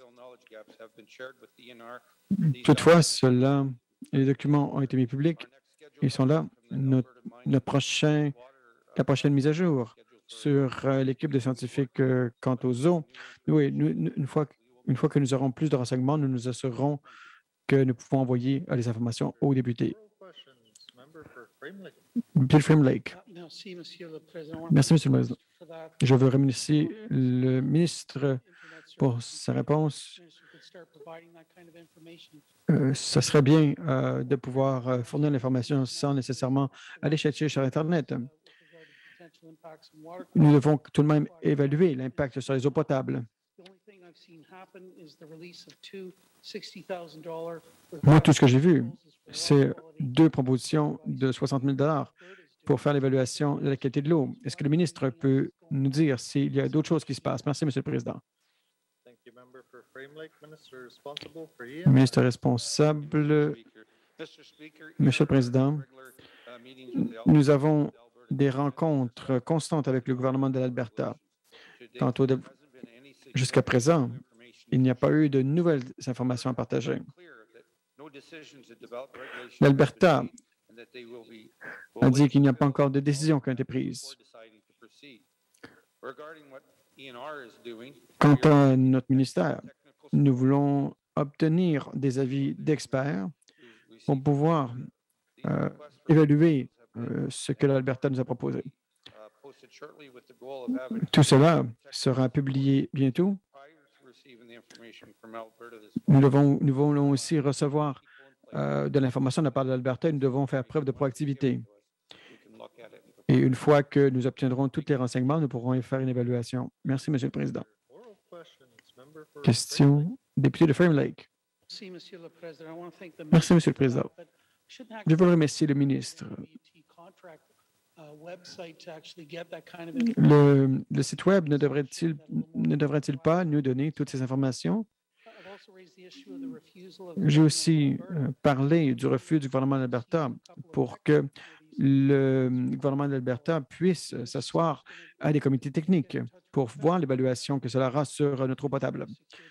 Toutefois, cela, les documents ont été mis publics. Ils sont là. Notre, le prochain, la prochaine mise à jour sur euh, l'équipe de scientifiques euh, quant aux eaux. Oui, nous- nous- une, fois, une fois que nous aurons plus de renseignements, nous nous assurerons que nous pouvons envoyer euh, les informations aux députés. Oral questions, member for Frame Lake. Bill Frame Lake. Uh, Merci, Monsieur le Président. I wanna Merci, thank Monsieur le the Président. minister for that. Je veux remercier le ministre Internet pour services. sa réponse. Minister could start providing that kind of information. Euh, ce serait bien euh, de pouvoir euh, fournir l'information sans nécessairement aller chercher sur Internet. Uh, with regard to potential impacts on water Nous quality. devons tout de même évaluer l'impact sur les eaux potables. The only thing I've seen happen is the release of two sixty thousand dollars. Moi, tout ce que j'ai vu, c'est deux propositions de soixante mille dollars pour faire l'évaluation de la qualité de l'eau. Est-ce que le ministre peut nous dire s'il y a d'autres choses qui se passent? Merci, Monsieur le Président. Thank you, member for Frame Lake. Minister responsible for E Le M I. ministre responsable, Monsieur le Président, nous avons des rencontres constantes avec le gouvernement de l'Alberta. Quant au dév- Jusqu'à présent, il n'y a pas eu de nouvelles informations à partager. L'Alberta a dit qu'il n'y a pas encore de décision qui a été prise. Quant à notre ministère, nous voulons obtenir des avis d'experts pour pouvoir euh, évaluer euh, ce que l'Alberta nous a proposé. Tout cela sera publié bientôt. Nous, devons, nous voulons aussi recevoir euh, de l'information de la part de l'Alberta et nous devons faire preuve de proactivité. Et une fois que nous obtiendrons tous les renseignements, nous pourrons y faire une évaluation. Merci, Monsieur le Président. Oral questions, member for Frame Lake. Question, député de Frame Lake. Merci, Monsieur le Président. I wanna thank the Merci, minister Monsieur le for that, Président. but shouldn't Je veux actually remercier le ministre. W T contract, uh, website to actually get that kind of Le, le site Web ne devrait-il ne devrait-il pas nous donner toutes ces informations? I've also raised the issue of the refusal of J'ai the aussi government of Alberta euh, parlé du refus du gouvernement de l'Alberta pour que le gouvernement de l'Alberta puisse euh, s'asseoir à des comités techniques pour voir l'évaluation que cela aura sur notre eau potable.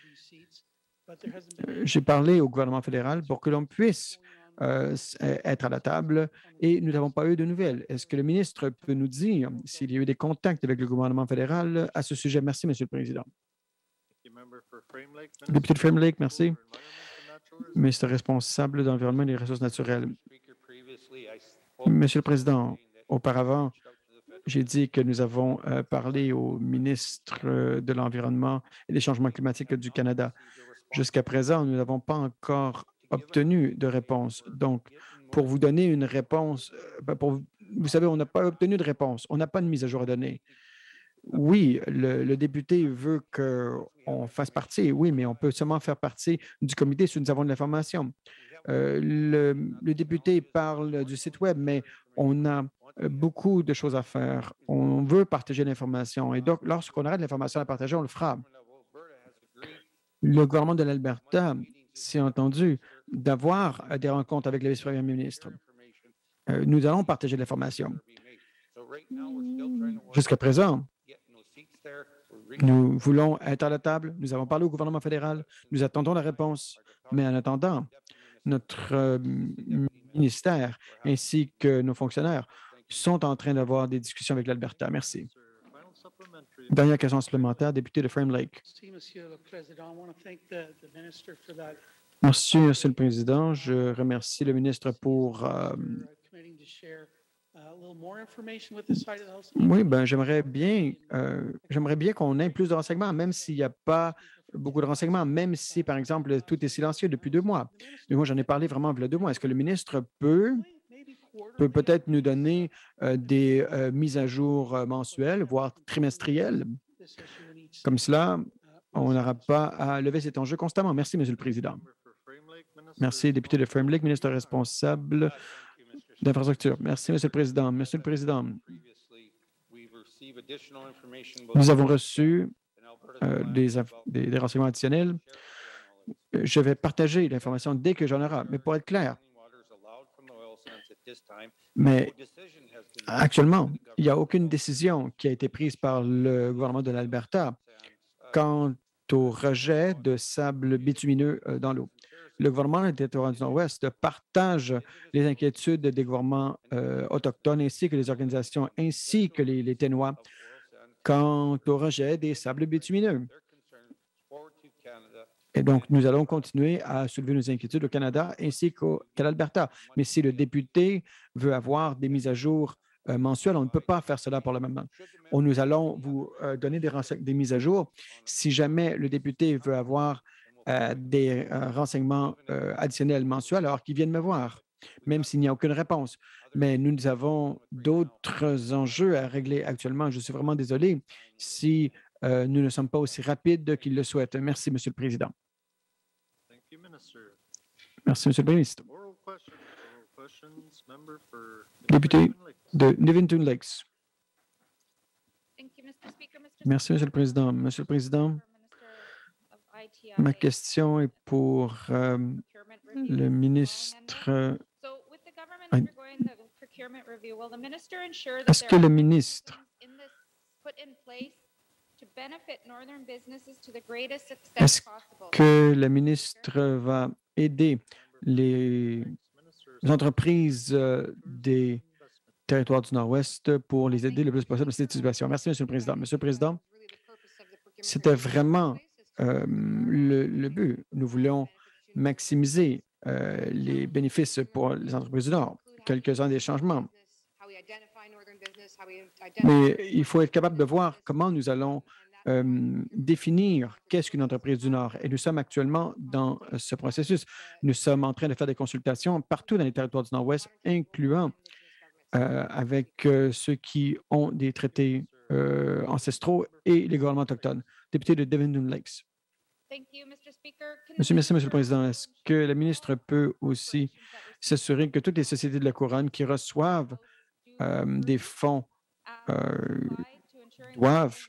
Euh, J'ai parlé au gouvernement fédéral pour que l'on puisse euh, s- euh, être à la table et nous n'avons pas eu de nouvelles. Est-ce que le ministre peut nous dire s'il y a eu des contacts avec le gouvernement fédéral à ce sujet? Merci, Monsieur le Président. Thank you, member for Frame Lake. Député de Frame Lake, merci. for Environment and Natural Resources. Ministre responsable de l'Environnement et des Ressources naturelles. Monsieur le Président, auparavant, j'ai dit que nous avons euh, parlé au ministre euh, de l'Environnement et des Changements climatiques du Canada. Jusqu'à présent, nous n'avons pas encore obtenu de réponse. Donc, pour vous donner une réponse, euh, ben, pour, vous savez, on n'a pas obtenu de réponse. On n'a pas de mise à jour à donner. Oui, le, le député veut qu'on fasse partie, oui, mais on peut seulement faire partie du comité si nous avons de l'information. Euh, le, le député parle du site Web, mais on a euh, beaucoup de choses à faire. On veut partager l'information et donc, lorsqu'on aura de l'information à partager, on le fera. Le gouvernement de l'Alberta s'est entendu d'avoir euh, des rencontres avec le vice-premier ministre euh, nous allons partager l'information. Jusqu'à présent, nous voulons être à la table. Nous avons parlé au gouvernement fédéral. Nous attendons la réponse. Mais en attendant, notre euh, ministère ainsi que nos fonctionnaires sont en train d'avoir des discussions avec l'Alberta. Merci. Dernière question supplémentaire, député de Frame Lake. Merci, Monsieur le Président. I want to thank the, the Minister for that. Merci, Monsieur le Président. Je remercie le ministre pour... euh, committing to share a little more information with the side of the House. oui, ben j'aimerais bien, euh, j'aimerais bien qu'on ait plus de renseignements, même s'il n'y a pas beaucoup de renseignements, même si, par exemple, tout est silencieux depuis deux mois. Mais moi, j'en ai parlé vraiment il y a deux mois. Est-ce que le ministre peut, peut peut-être nous donner euh, des euh, mises à jour euh, mensuelles, voire trimestrielles? Comme cela, on n'aura pas à lever cet enjeu constamment. Merci, Monsieur le Président. Merci, député de Frame Lake, ministre responsable d'infrastructure. Merci, Monsieur le Président. Monsieur le Président, nous avons reçu euh, des, des, des renseignements additionnels. Je vais partager l'information dès que j'en aurai. Mais pour être clair, mais actuellement, il n'y a aucune décision qui a été prise par le gouvernement de l'Alberta quant au rejet de sable bitumineux euh, dans l'eau. Le gouvernement du territoire du Nord-Ouest partage les inquiétudes des gouvernements euh, autochtones ainsi que les organisations ainsi que les, les Ténois quant au rejet des sables bitumineux. Et donc, nous allons continuer à soulever nos inquiétudes au Canada ainsi qu'au, qu'à l'Alberta. Mais si le député veut avoir des mises à jour euh, mensuelles, on ne peut pas faire cela pour le moment. On, nous allons vous euh, donner des, des mises à jour. Si jamais le député veut avoir euh, des euh, renseignements euh, additionnels mensuels, alors qu'il vienne me voir, même s'il n'y a aucune réponse. Mais nous avons d'autres enjeux à régler actuellement. Je suis vraiment désolé si euh, nous ne sommes pas aussi rapides qu'il le souhaite. Merci, Monsieur le Président. Merci, Monsieur le Ministre. Député de Nivington Lakes. Merci, Monsieur le Président. Monsieur le Président, ma question est pour euh, le ministre. Est-ce que le ministre Est-ce que le ministre va aider les entreprises des territoires du Nord-Ouest pour les aider le plus possible dans cette situation? Merci, Monsieur le Président. Monsieur le Président, c'était vraiment euh, le, le but. Nous voulions maximiser euh, les bénéfices pour les entreprises du Nord. Quelques-uns des changements. Mais il faut être capable de voir comment nous allons euh, définir qu'est-ce qu'une entreprise du Nord. Et nous sommes actuellement dans ce processus. Nous sommes en train de faire des consultations partout dans les territoires du Nord-Ouest, incluant euh, avec euh, ceux qui ont des traités euh, ancestraux et les gouvernements autochtones. Député de Nivington Lakes. Monsieur, merci, Monsieur le Président. Est-ce que la ministre peut aussi s'assurer que toutes les sociétés de la Couronne qui reçoivent euh, des fonds euh, doivent,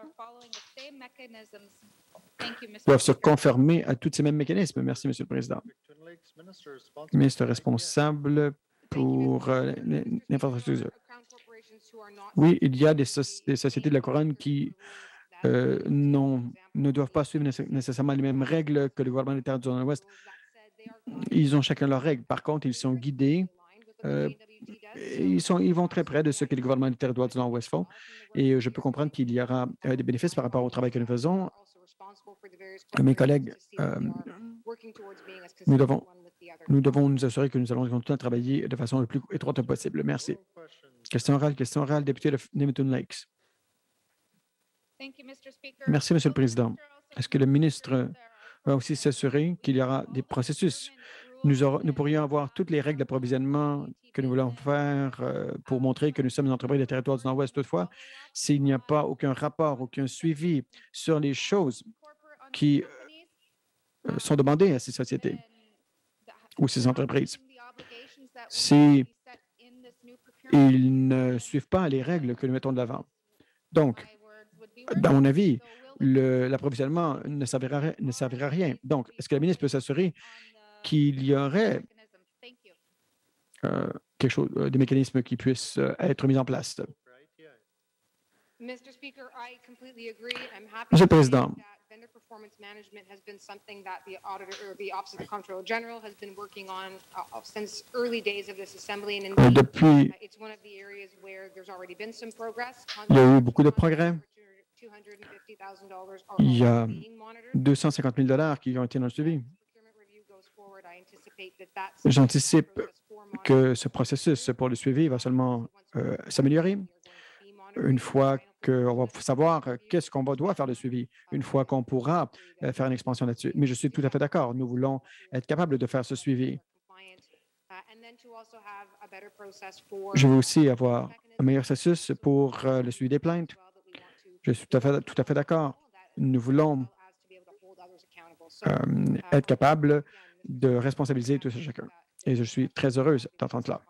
doivent se conformer à tous ces mêmes mécanismes? Merci, Monsieur le Président. Ministre responsable pour euh, l'infrastructure. Oui, il y a des, so des sociétés de la Couronne qui euh, non, ne doivent pas suivre nécessairement les mêmes règles que le gouvernement des territoires du Nord-Ouest. Ils ont chacun leurs règles. Par contre, ils sont guidés. Euh, ils, sont, ils vont très près de ce que les gouvernements du territoire du Nord-Ouest font. Et je peux comprendre qu'il y aura euh, des bénéfices par rapport au travail que nous faisons. Mes collègues, euh, nous, devons, nous devons nous assurer que nous allons continuer à travailler de façon la plus étroite possible. Merci. Question orale, question orale, député de Nivington Lakes. Merci, Monsieur le Président. Est-ce que le ministre va aussi s'assurer qu'il y aura des processus? Nous, aurons, nous pourrions avoir toutes les règles d'approvisionnement que nous voulons faire euh, pour montrer que nous sommes une entreprise des territoires du Nord-Ouest. Toutefois, s'il n'y a pas aucun rapport, aucun suivi sur les choses qui euh, sont demandées à ces sociétés ou ces entreprises, si ils ne suivent pas les règles que nous mettons de l'avant. Donc, à mon avis, l'approvisionnement ne servira, ne servira à rien. Donc, est-ce que la ministre peut s'assurer qu'il y aurait euh, quelque chose, euh, des mécanismes qui puissent euh, être mis en place. Monsieur le Président, vendor performance management has been something that the auditor or the Office of the Comptroller General has been working on uh, since early days of this assembly, and euh, indeed, depuis, uh, it's one of the areas where there's already been some progress. il y a eu beaucoup de progrès. two hundred fifty thousand dollars are Il y a already being monitored. deux cent cinquante mille dollars qui ont été dans le suivi. Procurement review goes forward, I anticipate that that's J'anticipe process for que monitoring. ce processus pour le suivi va seulement euh, s'améliorer une fois qu'on va savoir euh, qu'est-ce qu'on va- doit faire le suivi, une fois qu'on pourra euh, faire une expansion là-dessus. Mais je suis tout à fait d'accord. Nous voulons être capables de faire ce suivi. Je veux aussi avoir un meilleur processus pour euh, le suivi des plaintes. Je suis tout à fait, tout à fait d'accord. Nous voulons euh, être capables de responsabiliser tous et chacun. Et je suis très heureuse d'entendre cela.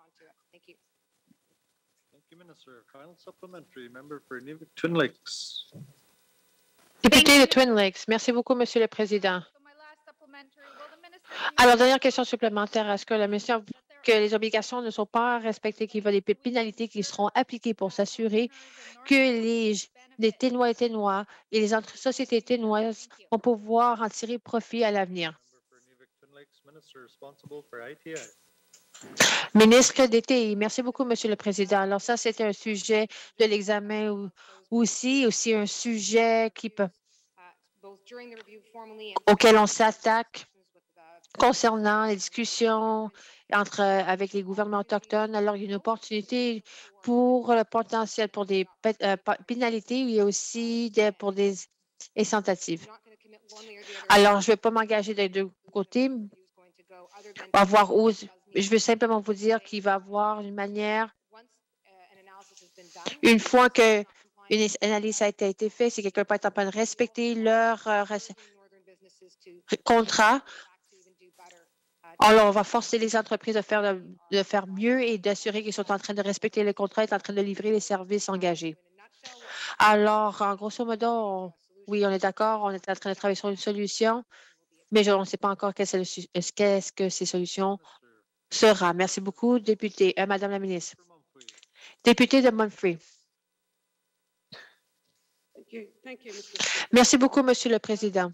Thank you, Minister. Final supplementary, member for Nivik Twin Lakes. Député de Twin Lakes, merci beaucoup, Monsieur le Président. Alors, dernière question supplémentaire. Est-ce que la ministre que les obligations ne sont pas respectées, qu'il y a des pénalités qui seront appliquées pour s'assurer que les, les Ténois et Ténois et les entre sociétés ténoises vont pouvoir en tirer profit à l'avenir? Member for Nivik Twin Lakes, Minister responsible for I T I. Ministre des T I, merci beaucoup, Monsieur le Président. Alors, ça, c'était un sujet de l'examen ou- aussi, aussi un sujet qui peut, auquel on s'attaque concernant les discussions entre, avec les gouvernements autochtones. Alors, il y a une opportunité pour le potentiel pour des pé- euh, pa- pénalités et aussi des- pour des incentives. Alors, je ne vais pas m'engager des deux côtés. On va voir où- je veux simplement vous dire qu'il va y avoir une manière, une fois qu'une analyse a été, été faite, si quelqu'un peut être en train de respecter leur euh, res- contrat, alors on va forcer les entreprises de faire, de, de faire mieux et d'assurer qu'ils sont en train de respecter le contrat et en train de livrer les services engagés. Alors, en grosso modo, on- oui, on est d'accord, on est en train de travailler sur une solution, mais je- on ne sait pas encore qu'est-ce que le su- qu'est-ce que ces solutions sera. Merci beaucoup, député. Euh, Madame la ministre. Député de Montfrey. Thank you. Thank you, Mister Speaker. Merci beaucoup, Monsieur le Président.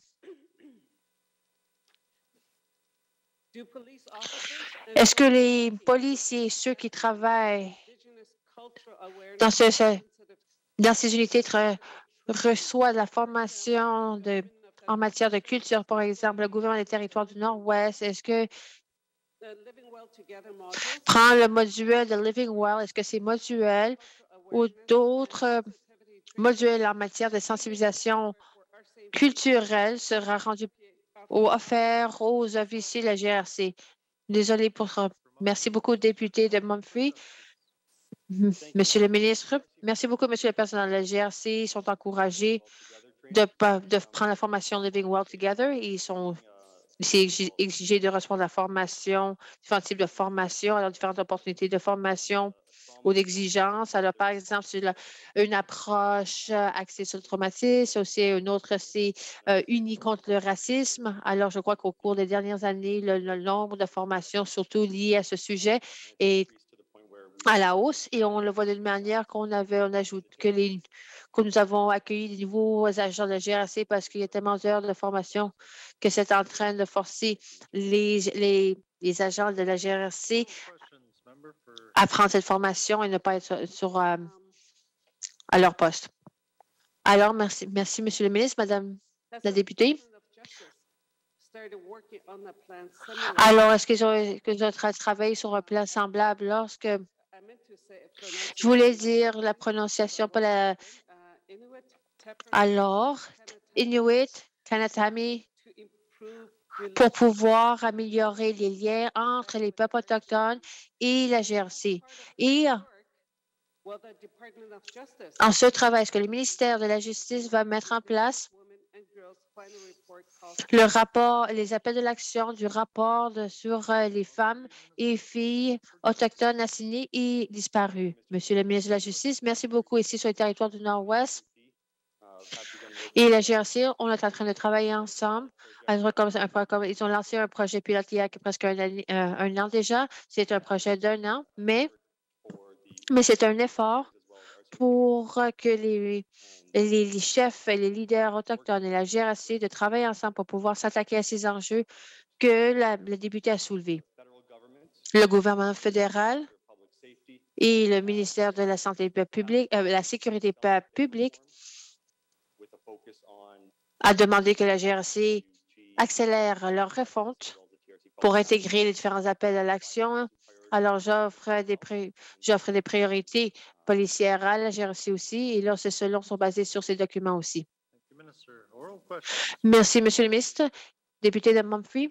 Do police officers and Est-ce que les policiers, ceux qui travaillent Indigenous cultural awareness dans, ce- ce- sensitive dans ces unités tra- reçoivent de la formation de, en matière de culture, par exemple, le gouvernement des territoires du Nord-Ouest, est-ce que the Living Well Together modules, prend le module de Living Well, est-ce que c'est moduel ou awareness d'autres euh, sensitivity training modules en matière de sensibilisation for our safety culturelle sera rendu ou offert aux officiers de la G R C? Désolé pour... euh, Merci beaucoup, député de Montfrey. M- Monsieur le ministre, merci beaucoup, Monsieur le Président de la G R C. Ils sont encouragés de, pa- de prendre la formation Living Well Together. Ils sont c'est exi- exigé de recevoir de la formation, différents types de formation, alors différentes opportunités de formation ou d'exigence. Alors, par exemple, c'est la- une approche euh, axée sur le traumatisme, aussi une autre, c'est euh, unie contre le racisme. Alors, je crois qu'au cours des dernières années, le, le nombre de formations, surtout liées à ce sujet, est à la hausse et on le voit d'une manière qu'on avait, on ajoute que les que nous avons accueilli des nouveaux agents de la G R C parce qu'il y a tellement d'heures de formation que c'est en train de forcer les, les, les agents de la G R C Questions, member for à prendre cette formation et ne pas être sur, sur, euh, à leur poste. Alors, merci, merci, Monsieur le ministre, Madame Has la the députée. Department of Justice started working on a plan similar? Alors, est-ce qu'ils ont, que vous avez tra- travaillé sur un plan semblable lorsque I meant to say a je voulais pronunciation. dire la prononciation, pas la. Uh, Inuit, Tapper, Alors, Kanatami, Inuit, Kanatami, to improve pour pouvoir améliorer les liens entre les peuples autochtones et la G R C. Et Will the Department of Justice en ce travail, est-ce que le ministère de la Justice va mettre en place Women and Girls Final Report called le rapport, les appels de l'action du rapport de- sur euh, les femmes et filles autochtones assignées et disparues? Monsieur le ministre de la Justice, merci beaucoup. Ici, sur le territoire du Nord-Ouest, Et la G R C, on est en train de travailler ensemble. Alors, comme un pro- comme- ils ont lancé un projet pilote il y a presque un, année- euh, un an déjà. C'est un projet d'un an, mais, mais c'est un effort pour euh, que les, les, les chefs, les leaders autochtones et la G R C de travailler ensemble pour pouvoir s'attaquer à ces enjeux que la, la députée a soulevés. Le gouvernement fédéral et le ministère de la Santé publique, euh, la Sécurité pu- publique a demandé que la G R C accélère leur refonte pour intégrer les différents appels à l'action. Alors, j'offre des, pré- j'offre des priorités policières à la G R C aussi, et là, ces selon sont basés sur ces documents aussi. Thank you, Minister. Oral question. Merci, Monsieur le ministre. Député de Mumphrey.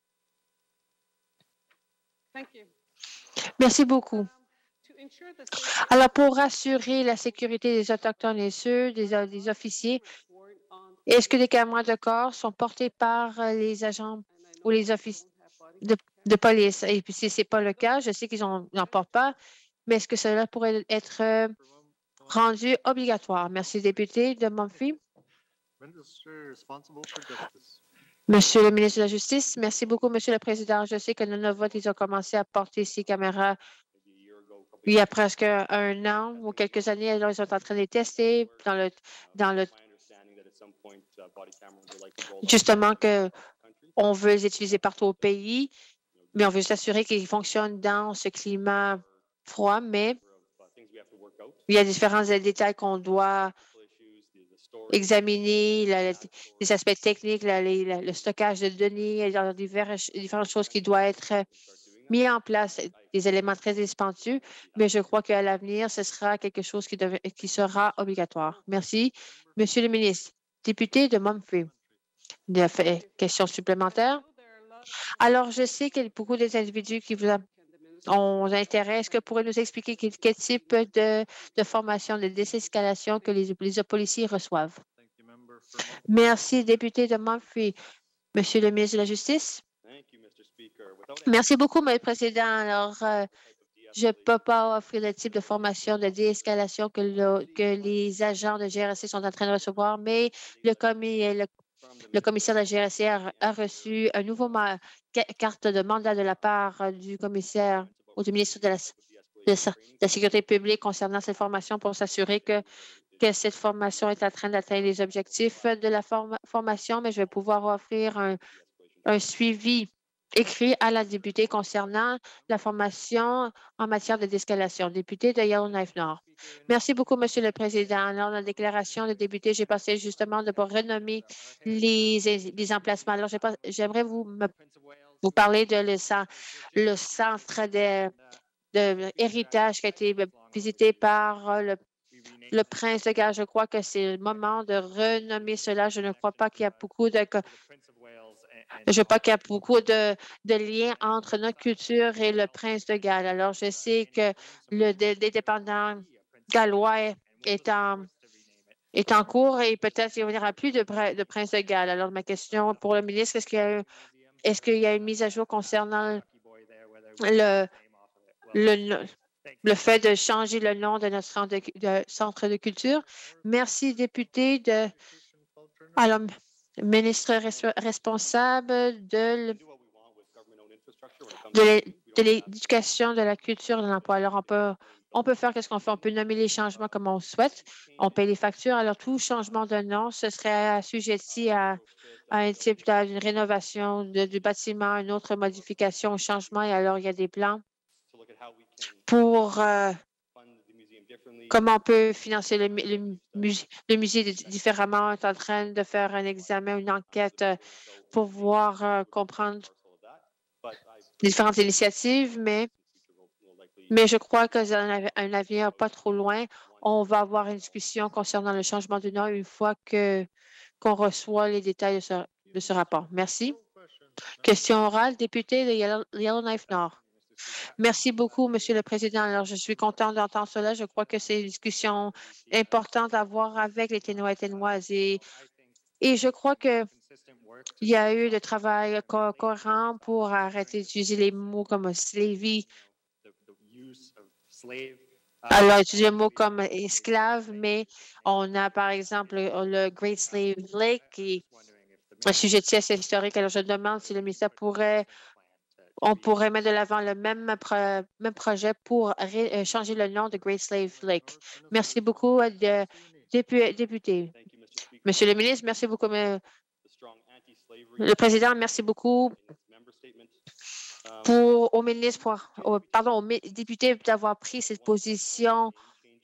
Thank you. Merci beaucoup. Um, to ensure the safety Alors, pour assurer la sécurité des Autochtones et ceux des, euh, des officiers, weren't on- est-ce que des caméras de corps sont portées par euh, les agents and I ou know les they officiers won't have body de, de police? Et puis, si ce n'est pas le cas, je sais qu'ils n'en portent pas, mais est-ce que cela pourrait être euh, rendu obligatoire? Merci, député de Mumphrey. Minister responsible for justice. Monsieur le ministre de la Justice, merci beaucoup, Monsieur le Président. Je sais que nos nos votes, ils ont commencé à porter ces caméras il y a presque un an ou quelques années. Alors, ils sont en train de les tester dans le, dans le, justement que on veut les utiliser partout au pays, mais on veut s'assurer qu'ils fonctionnent dans ce climat froid, mais il y a différents détails qu'on doit examiner, la- les aspects techniques, la- les- la- le stockage de données, il y a divers- différentes choses qui doivent être euh, mises en place, des éléments très dispendieux, mais je crois qu'à l'avenir, ce sera quelque chose qui, devait- qui sera obligatoire. Merci. Monsieur le ministre, député de Mumphrey, de fait, question supplémentaire. Alors, je sais qu'il y a beaucoup des individus qui vous a- ont intérêt. Est-ce que vous pourrez nous expliquer quel, quel type de, de formation, de désescalation que les, les policiers reçoivent? Thank you, member for Mumphrey. Merci, député de Mumphrey. Monsieur le ministre de la Justice. Merci beaucoup, Monsieur le Président. Alors, euh, je ne peux pas offrir le type de formation de déescalation que, le- que les agents de G R C sont en train de recevoir, mais le, commis, le, le commissaire de la G R C a, a reçu un nouveau ma- ca- carte de mandat de la part euh, du commissaire ou du ministre de la, de sa- de la Sécurité publique concernant cette formation pour s'assurer que que cette formation est en train d'atteindre les objectifs de la forma- formation, mais je vais pouvoir offrir un, un suivi écrit à la députée concernant la formation en matière de désescalation. Député de Yellowknife Nord. Merci beaucoup, Monsieur le Président. Lors de la déclaration de député, j'ai passé justement de pour renommer les, les emplacements. Alors, j'ai pas- j'aimerais vous, me- vous parler de le, cen- le centre de, de héritage qui a été visité par euh, le le prince de Galles. Je crois que c'est le moment de renommer cela. Je ne crois pas qu'il y a beaucoup de, que- je crois qu'il y a beaucoup de, de liens entre notre culture et le prince de Galles. Alors, je sais que le dé- dépendant gallois est- est en, est en cours et peut-être qu'il n'y aura plus de, pr- de prince de Galles. Alors, ma question pour le ministre, est-ce qu'il y a, un- est-ce qu'il y a une mise à jour concernant le, le, no- le fait de changer le nom de notre centre de, cu- de centre de culture? Merci, député de alors, ministre res- responsable de, l- de l'é- de l'éducation, de la culture et de l'emploi. Alors, on peut, on peut faire qu'est-ce qu'on fait? On peut nommer les changements comme on souhaite. On paye les factures. Alors, tout changement de nom, ce serait assujetti à, à un type de une rénovation de- du bâtiment, une autre modification, changement. Et alors, il y a des plans pour euh, comment on peut financer le, mu- le musée, le musée di- différemment. On est en train de faire un examen, une enquête euh, pour voir, euh, comprendre les différentes initiatives, mais, mais je crois que dans un av- un avenir pas trop loin, on va avoir une discussion concernant le changement de nom une fois que qu'on reçoit les détails de ce, de ce rapport. Merci. Question orale, député de Yellow- Yellowknife Nord. Merci beaucoup, Monsieur le Président. Alors, je suis content d'entendre cela. Je crois que c'est une discussion importante à avoir avec les Ténois et Ténoises. Et, et je crois qu'il y a eu de travail co- cohérent pour arrêter d'utiliser les mots comme slavery Alors, utiliser le mot comme esclave, mais on a par exemple le, le Great Slave Lake qui est un sujet de assez historique. Alors, je demande si le ministère pourrait, on pourrait mettre de l'avant le même, pro, même projet pour ré, changer le nom de Great Slave Lake. Merci beaucoup, de, dépu, député. Monsieur le ministre, merci beaucoup. Le président, merci beaucoup pour, au ministre, pour, au, pardon, aux députés d'avoir pris cette position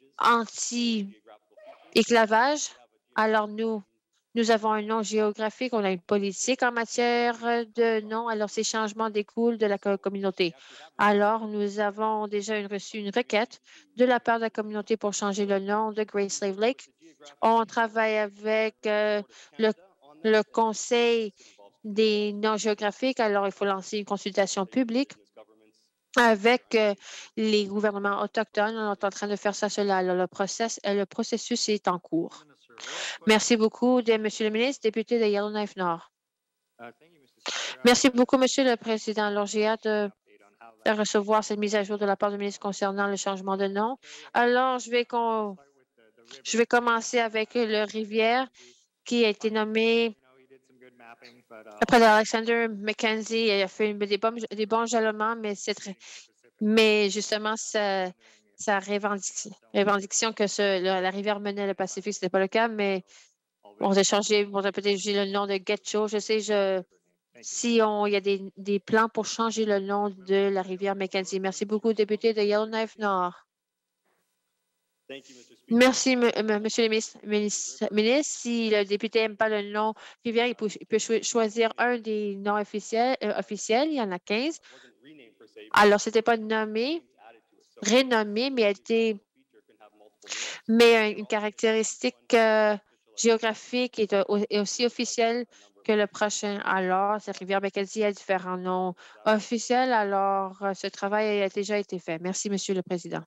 anti-éclavage. Alors, nous, nous avons un nom géographique, on a une politique en matière de nom. Alors, ces changements découlent de la communauté. Alors, nous avons déjà une, reçu une requête de la part de la communauté pour changer le nom de Great Slave Lake. On travaille avec euh, le, le Conseil des noms géographiques. Alors, il faut lancer une consultation publique avec euh, les gouvernements autochtones. On est en train de faire ça, cela. Alors, le, process, le processus est en cours. Merci beaucoup, de, Monsieur le ministre, député de Yellowknife Nord. Merci beaucoup, Monsieur le Président. Alors, j'ai hâte de, de recevoir cette mise à jour de la part du ministre concernant le changement de nom. Alors, je vais, con, je vais commencer avec le Rivière qui a été nommé après Alexander McKenzie. Il a fait des bons, des bons jalonnements, mais, très, mais justement, ça, sa revendication, revendication que ce, la, la rivière menait le Pacifique, ce n'était pas le cas, mais on a changé, on a peut-être changé le nom de Getcho. Je sais, je, si on, il y a des, des plans pour changer le nom de la rivière Mackenzie. Merci beaucoup, député de Yellowknife Nord. Merci, Monsieur le ministre. ministre. Si le député n'aime pas le nom rivière, il peut, il peut cho choisir un des noms officiels, euh, officiels. Il y en a quinze. Alors, ce n'était pas nommé, renommé, mais a été, mais une caractéristique euh, géographique est, est aussi officielle que le prochain. Alors, cette rivière Mackenzie a différents noms officiels. Alors, ce travail a déjà été fait. Merci, Monsieur le Président.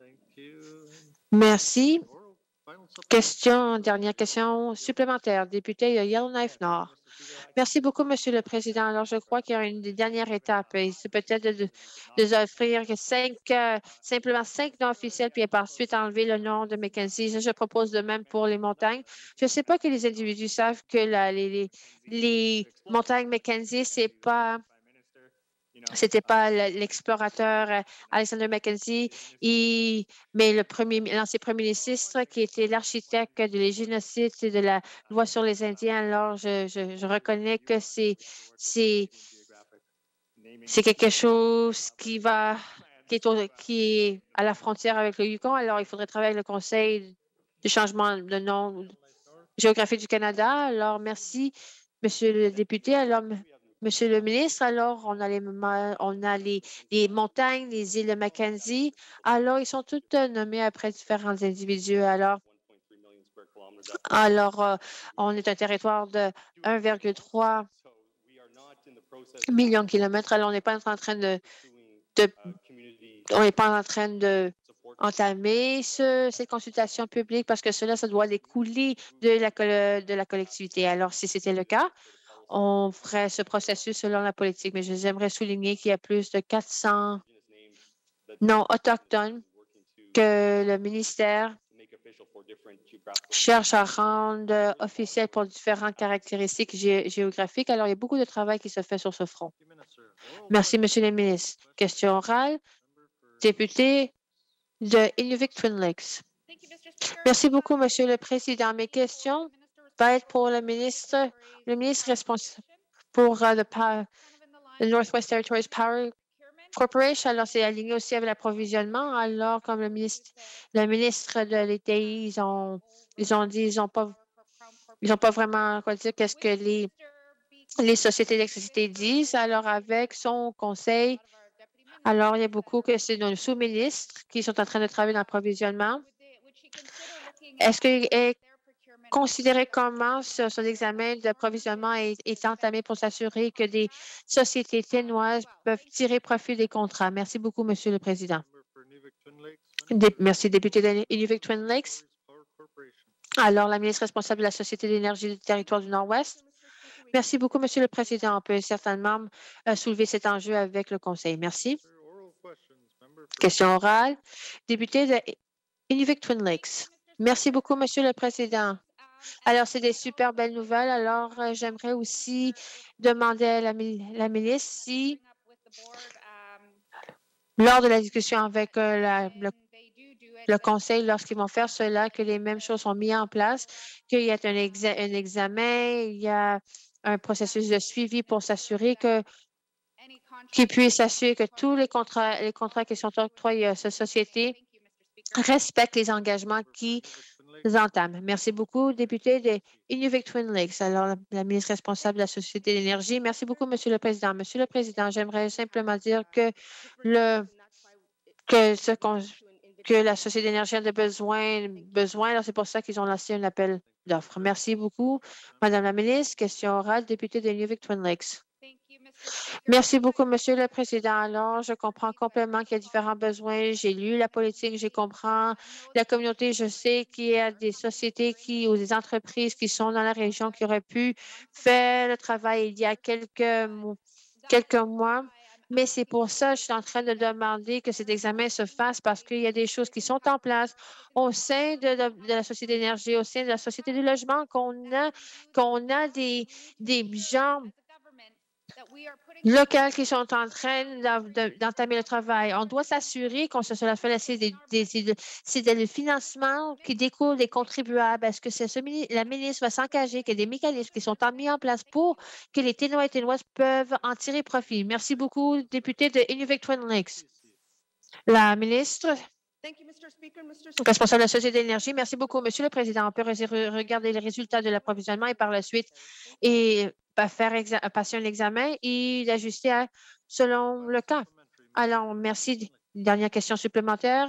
Merci. Question, dernière question supplémentaire, député de Yellowknife Nord. Merci beaucoup, Monsieur le Président. Alors, je crois qu'il y a une des dernières étapes et c'est peut-être de, de, de offrir cinq, euh, simplement cinq noms officiels, puis par suite enlever le nom de Mackenzie. Je, je propose de même pour les montagnes. Je ne sais pas que les individus savent que la, les, les, les montagnes Mackenzie, c'est pas... C'était pas l'explorateur Alexander Mackenzie, il, mais le premier, l'ancien premier ministre qui était l'architecte de génocide et de la loi sur les Indiens. Alors, je, je, je reconnais que c'est c'est c'est quelque chose qui va qui est, au, qui est à la frontière avec le Yukon. Alors, il faudrait travailler avec le Conseil du changement de nom géographique du Canada. Alors, merci, Monsieur le député. Alors, Monsieur le ministre, alors, on a les, on a les, les montagnes, les îles de Mackenzie. Alors, ils sont toutes nommés après différents individus. Alors, alors euh, on est un territoire de un virgule trois millions de kilomètres. Alors, on n'est pas en train de, de on n'est pas en train de entamer ce, cette consultation publique parce que cela, ça doit découler de la, de la collectivité. Alors, si c'était le cas, on ferait ce processus selon la politique, mais j'aimerais souligner qu'il y a plus de quatre cents noms autochtones que le ministère cherche à rendre officiels pour différentes caractéristiques gé géographiques. Alors, il y a beaucoup de travail qui se fait sur ce front. Merci, Monsieur le ministre. Question orale. Député de Inuvik Twin Lakes. Merci beaucoup, Monsieur le Président. Mes questions va être pour le ministre, le ministre responsable pour uh, the, the Northwest Territories Power Corporation. Alors, c'est aligné aussi avec l'approvisionnement. Alors, comme le ministre, le ministre de l'E T I, ils ont, ils ont dit, ils n'ont pas, ils ont pas vraiment quoi dire qu'est-ce que les, les sociétés d'électricité disent. Alors, avec son conseil, alors, il y a beaucoup que c'est nos sous-ministres qui sont en train de travailler dans l'approvisionnement. Est-ce que considérer comment son, son examen d'approvisionnement est, est entamé pour s'assurer que des sociétés ténoises peuvent tirer profit des contrats. Merci beaucoup, Monsieur le Président. Dé Merci, député de Inuvik Twin Lakes. Alors, la ministre responsable de la Société d'énergie du territoire du Nord-Ouest. Merci beaucoup, Monsieur le Président. On peut certainement euh, soulever cet enjeu avec le Conseil. Merci. Question orale. Député de Inuvik Twin Lakes. Merci beaucoup, Monsieur le Président. Alors, c'est des super belles nouvelles. Alors, euh, j'aimerais aussi demander à la, la ministre si, lors de la discussion avec euh, la, le, le Conseil, lorsqu'ils vont faire cela, que les mêmes choses sont mises en place, qu'il y a un, exa un examen, il y a un processus de suivi pour s'assurer que qu'ils puissent s'assurer que tous les contrats, les contrats qui sont octroyés à cette société respectent les engagements qui entament. Merci beaucoup, député de Inuvik Twin Lakes. Alors, la, la ministre responsable de la Société d'énergie. Merci beaucoup, Monsieur le Président. Monsieur le Président, j'aimerais simplement dire que le que ce qu'on que la Société d'énergie a de besoin, besoin. Alors, c'est pour ça qu'ils ont lancé un appel d'offres. Merci beaucoup, Madame la ministre. Question orale, député de Inuvik Twin Lakes. Merci beaucoup, Monsieur le Président. Alors, je comprends complètement qu'il y a différents besoins. J'ai lu la politique, je comprends la communauté. Je sais qu'il y a des sociétés qui ou des entreprises qui sont dans la région qui auraient pu faire le travail il y a quelques, quelques mois. Mais c'est pour ça que je suis en train de demander que cet examen se fasse parce qu'il y a des choses qui sont en place au sein de, de, de la Société d'énergie, au sein de la Société du logement, qu'on a, qu'on a des, des gens locales qui sont en train d'entamer le travail. On doit s'assurer qu'on se cela fait c'est des, des, des, le financement qui découle des contribuables. Est-ce que c'est ce, la ministre va s'engager qu'il y a des mécanismes qui sont mis en place pour que les Ténois et Ténoises peuvent en tirer profit? Merci beaucoup, député de Inuvik Twin Lakes. La ministre responsable de la Société d'énergie. Merci beaucoup, Monsieur le Président. On peut regarder les résultats de l'approvisionnement et par la suite et faire passer un examen et l'ajuster selon le cas. Alors, merci. Dernière question supplémentaire.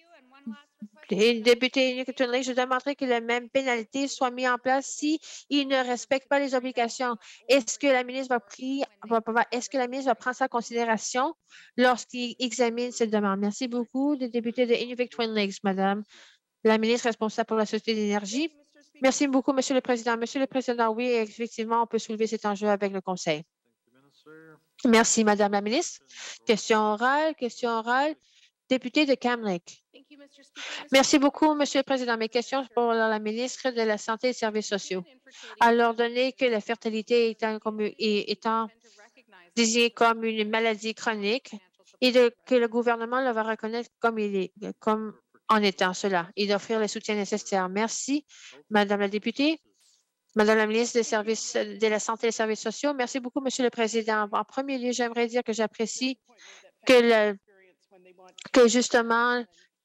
Les députés de Twin Lakes, je demanderai que les mêmes pénalités soient mises en place s'ils ne respectent pas les obligations. Est-ce que la ministre va, pris, est-ce que la ministre va prendre ça en considération lorsqu'il examine cette demande? Merci beaucoup, des députés de Inuvik Twin Lakes, Madame la ministre responsable pour la Société d'énergie. Merci beaucoup, Monsieur le Président. Monsieur le Président, oui, effectivement, on peut soulever cet enjeu avec le Conseil. Merci, Madame la ministre. Question orale, question orale. Député de Cam Lake. Merci beaucoup, Monsieur le Président. Mes questions sont pour la ministre de la Santé et des Services sociaux. Alors, donné que la fertilité étant, comme, étant désignée comme une maladie chronique et de, que le gouvernement le va reconnaître comme il est, comme en étant cela et d'offrir le soutien nécessaire. Merci, Madame la députée. Madame la ministre des services, de la Santé et des Services sociaux. Merci beaucoup, Monsieur le Président. En premier lieu, j'aimerais dire que j'apprécie que, le, que justement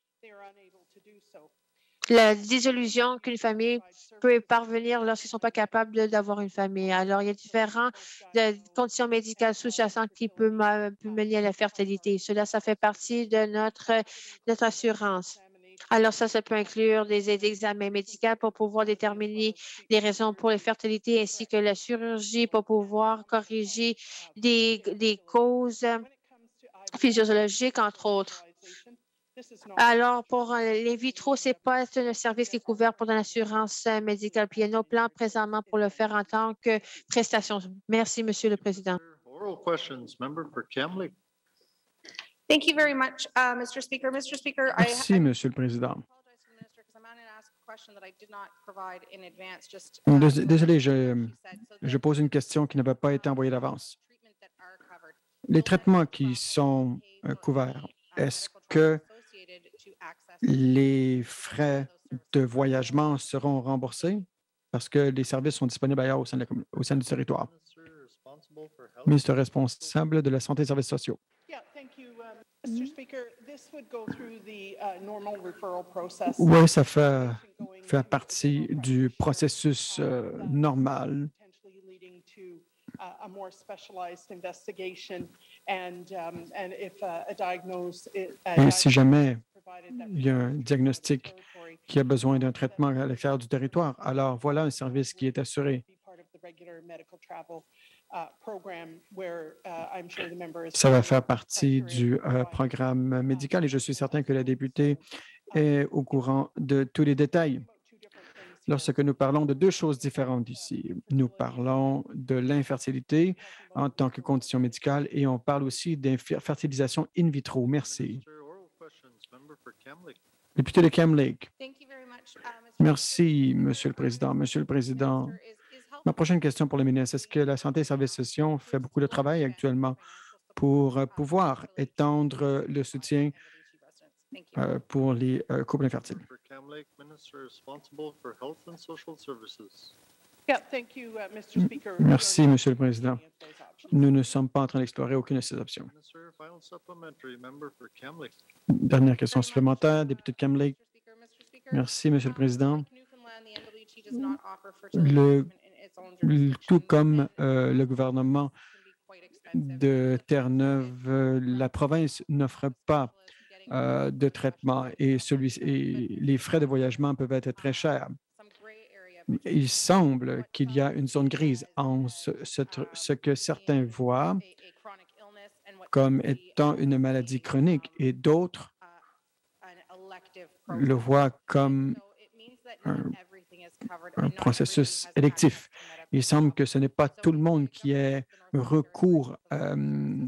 la désillusion qu'une famille peut parvenir lorsqu'ils ne sont pas capables d'avoir une famille. Alors, il y a différentes conditions médicales sous-jacentes qui peuvent mener à la fertilité. Cela, ça fait partie de notre, notre assurance. Alors, ça, ça peut inclure des examens médicaux pour pouvoir déterminer les raisons pour les fertilités ainsi que la chirurgie pour pouvoir corriger des, des causes physiologiques, entre autres. Alors, pour les vitro, ce n'est pas un service qui est couvert pour l'assurance médicale. Puis il y a nos plans présentement pour le faire en tant que prestation. Merci, Monsieur le Président. Thank you very much, uh, Mister Speaker. Mister Speaker, Merci, I, Monsieur le Président. uh, Désolé, je, je pose une question qui n'avait pas été envoyée d'avance. Les traitements qui sont euh, couverts, est-ce que les frais de voyagement seront remboursés parce que les services sont disponibles ailleurs au sein, de la, au sein du territoire? Ministre responsable de la Santé et des Services sociaux. Oui, ça fait, fait partie du processus euh, normal. Et si jamais il y a un diagnostic qui a besoin d'un traitement à l'extérieur du territoire, alors voilà un service qui est assuré. Ça va faire partie du euh, programme médical et je suis certain que la députée est au courant de tous les détails. Lorsque nous parlons de deux choses différentes ici, nous parlons de l'infertilité en tant que condition médicale et on parle aussi d'infertilisation in vitro. Merci. Député de Cam Lake. Merci, Monsieur le Président. Monsieur le Président, ma prochaine question pour le ministre, est-ce que la Santé et Services sociaux fait beaucoup de travail actuellement pour euh, pouvoir étendre le soutien euh, pour les euh, couples infertiles? For Cam Lake, Minister responsible for Health and Social Services. Yeah, thank you, uh, Mister Speaker. Merci, Monsieur le Président. Nous ne sommes pas en train d'explorer aucune de ces options. Minister, final supplementary member for Cam Lake. Dernière question supplémentaire, député de Cam Lake. Merci, Monsieur le Président. Le, le- tout comme euh, le gouvernement de Terre-Neuve, euh, la province n'offre pas euh, de traitement et, celui, et les frais de voyagement peuvent être très chers. Il semble qu'il y a une zone grise en ce, ce tr- ce que certains voient comme étant une maladie chronique et d'autres le voient comme un, un processus électif. Il semble que ce n'est pas tout le monde qui ait recours. euh,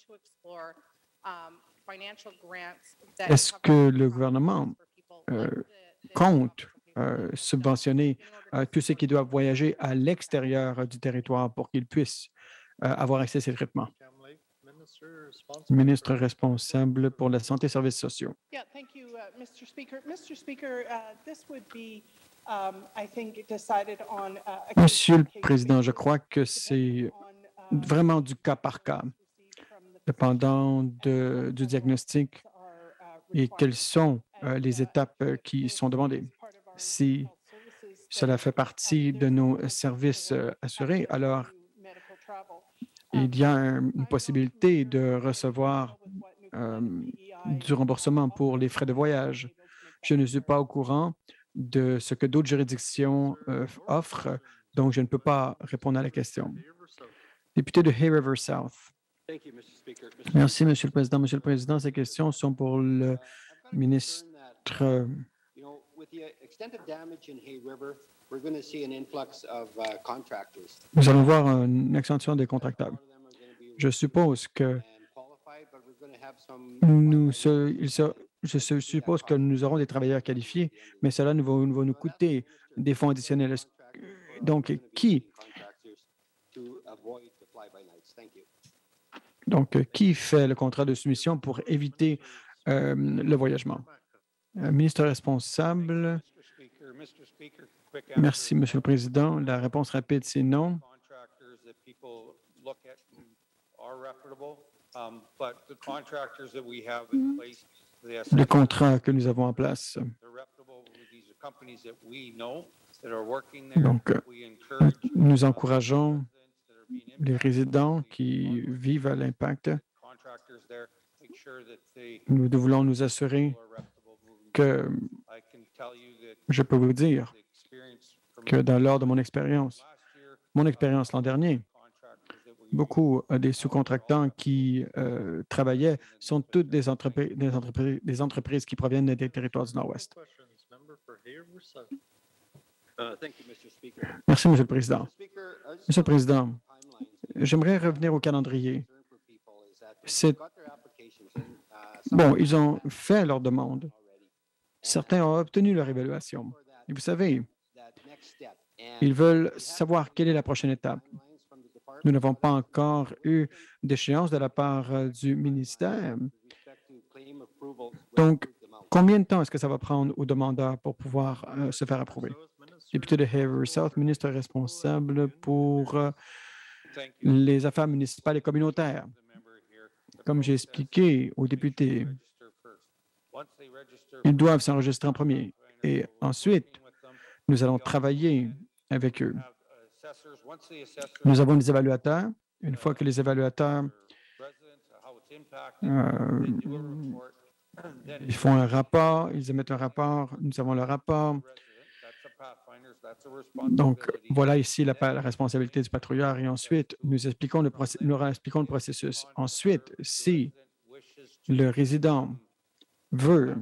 Est-ce que le gouvernement euh, compte euh, subventionner euh, tous ceux qui doivent voyager à l'extérieur du territoire pour qu'ils puissent euh, avoir accès à ces traitements? Cam Lake, Minister responsible Ministre for responsable pour la santé et services sociaux. Yeah, thank you, uh, Mister Speaker. Mister Speaker, uh, this would be, um, I think, decided on, uh, a Monsieur le case-by-case Président, je basis, crois que c'est depending on, uh, vraiment du cas par cas, from the dépendant de- du diagnostic are, uh, et required. quelles sont euh, And, les uh, étapes euh, qui sont demandées. Si cela fait partie de nos services euh, assurés, alors il y a un- une possibilité de recevoir euh, du remboursement pour les frais de voyage. Je ne suis pas au courant de ce que d'autres juridictions euh, offrent, donc je ne peux pas répondre à la question. Hay River South. Député de Hay River South. Merci, Monsieur le Président. Monsieur le Président, ces questions sont pour le ministre. euh, You know, with the extent of damage in Hay River, we're going to see an influx of uh, contractors. Nous allons voir une extension des contractables. Je suppose que And qualified, but we're going to have some. nous, se- il se- je se- suppose que nous aurons des travailleurs qualifiés, mais cela nous va, nous va nous coûter des fonds additionnels. Est-ce- Donc, qui, To avoid the fly-by-nights. Thank you. donc, qui fait le contrat de soumission pour éviter euh, le voyagement? Euh, ministre responsable. Merci, Monsieur le Président. La réponse rapide, c'est non. Contractors that people look at are reputable, um, but the contractors that we have in place, they are Les contrats que nous avons en place, they're reputable. These are companies that we know that are working there. donc, euh, We encourage nous encourageons residents that are being les impacted résidents qui vivent à l'impact. contractors there, make sure that they Nous voulons nous assurer are reputable moving que I can tell you that je peux vous dire the experience from que dans l'ordre de mon expérience, last year, mon expérience l'an dernier, contractors that we beaucoup euh, des sous-contractants qui euh, travaillaient sont toutes des entreprises, des entreprises, des entreprises qui proviennent des territoires du Nord-Ouest. Questions, member for Hay River South. Uh, thank you, Mister Speaker. Merci, Monsieur le Président. Speaker, I just Monsieur le Président, timelines. j'aimerais revenir au calendrier. Concern for people is that C'est they've got their applications in, uh, some bon, of ils them ont have fait leur demande. already. Certains ont obtenu leur évaluation. For that- Et vous savez, that next step. And ils veulent we have savoir quelle est la prochaine étape. timelines from the department Nous n'avons pas for that. encore eu d'échéance de la part euh, du ministère. With respect to claim approvals, we Donc, approved them out. combien de temps est-ce que ça va prendre aux demandeurs pour pouvoir euh, se faire approuver? South, Minister Député de Hay River South, ministre responsable pour euh, thank you. les affaires municipales et communautaires. The member here. The Comme j'ai process expliqué aux is to députés, register first. Once they register ils first, doivent s'enregistrer en premier. Et we'll be ensuite, working with them. nous allons travailler avec eux. Have assessors, once the assessors Nous avons des évaluateurs. Une fois que les évaluateurs residents, how it's impacted, euh, they do a report, then ils font un rapport, ils émettent un rapport, nous avons le rapport. resident, that's a Pathfinders, that's a Donc, responsibility. voilà ici la, la responsabilité du patrouilleur. Et ensuite, nous expliquons le, procé- nous leur expliquons le processus. Ensuite, si le résident veut,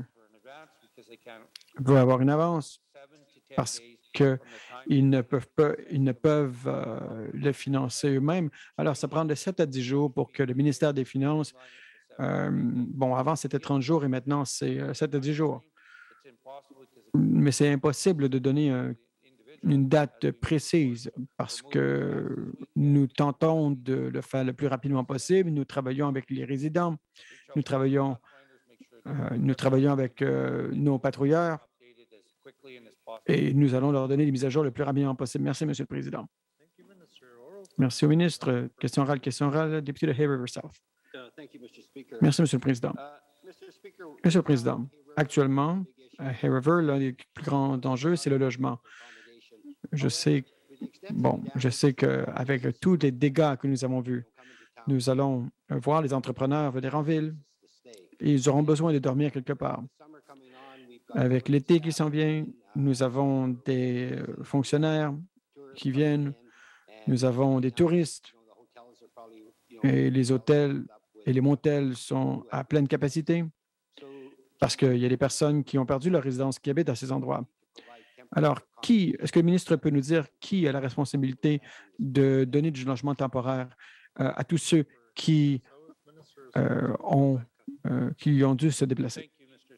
veut avoir une avance parce qu'ils ne peuvent pas, ils ne peuvent euh, le financer eux-mêmes, alors ça prend de sept à dix jours pour que le ministère des Finances, euh, bon, avant c'était trente jours et maintenant c'est euh, sept à dix jours mais c'est impossible de donner un- une date précise parce que nous tentons de le faire le plus rapidement possible. Nous travaillons avec les résidents, nous travaillons, euh, nous travaillons avec euh, nos patrouilleurs et nous allons leur donner des mises à jour le plus rapidement possible. Merci, Monsieur le Président. Merci au ministre. Question orale, question orale, député de Hay River South. Merci, Monsieur le Président. Monsieur le Président, actuellement, à Hay River, l'un des plus grands enjeux, c'est le logement. Je sais, bon, je sais qu'avec tous les dégâts que nous avons vus, nous allons voir les entrepreneurs venir en ville et ils auront besoin de dormir quelque part. Avec l'été qui s'en vient, nous avons des fonctionnaires qui viennent, nous avons des touristes et les hôtels et les motels sont à pleine capacité parce qu'il y a des personnes qui ont perdu leur résidence qui habitent à ces endroits. Alors, qui, est-ce que le ministre peut nous dire qui a la responsabilité de donner du logement temporaire euh, à tous ceux qui, euh, ont, euh, qui ont dû se déplacer?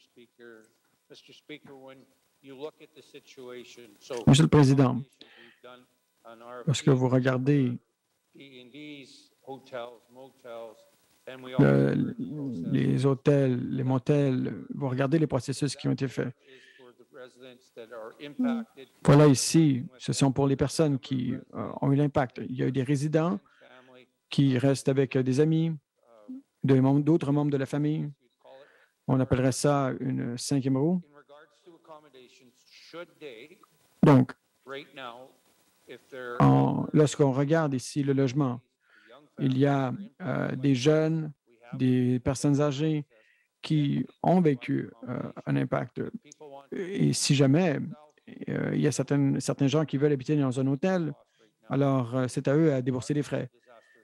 Monsieur le Président, lorsque vous regardez le- les hôtels, les motels, vous regardez les processus qui ont été faits. Voilà ici, ce sont pour les personnes qui euh, ont eu l'impact. Il y a eu des résidents qui restent avec euh, des amis, de membres- d'autres membres de la famille. On appellerait ça une cinquième roue. Donc, en- lorsqu'on regarde ici le logement, il y a euh, des jeunes, des personnes âgées qui ont vécu euh, un impact. Et si jamais euh, il y a certaines, certains gens qui veulent habiter dans un hôtel, alors euh, c'est à eux à débourser les frais.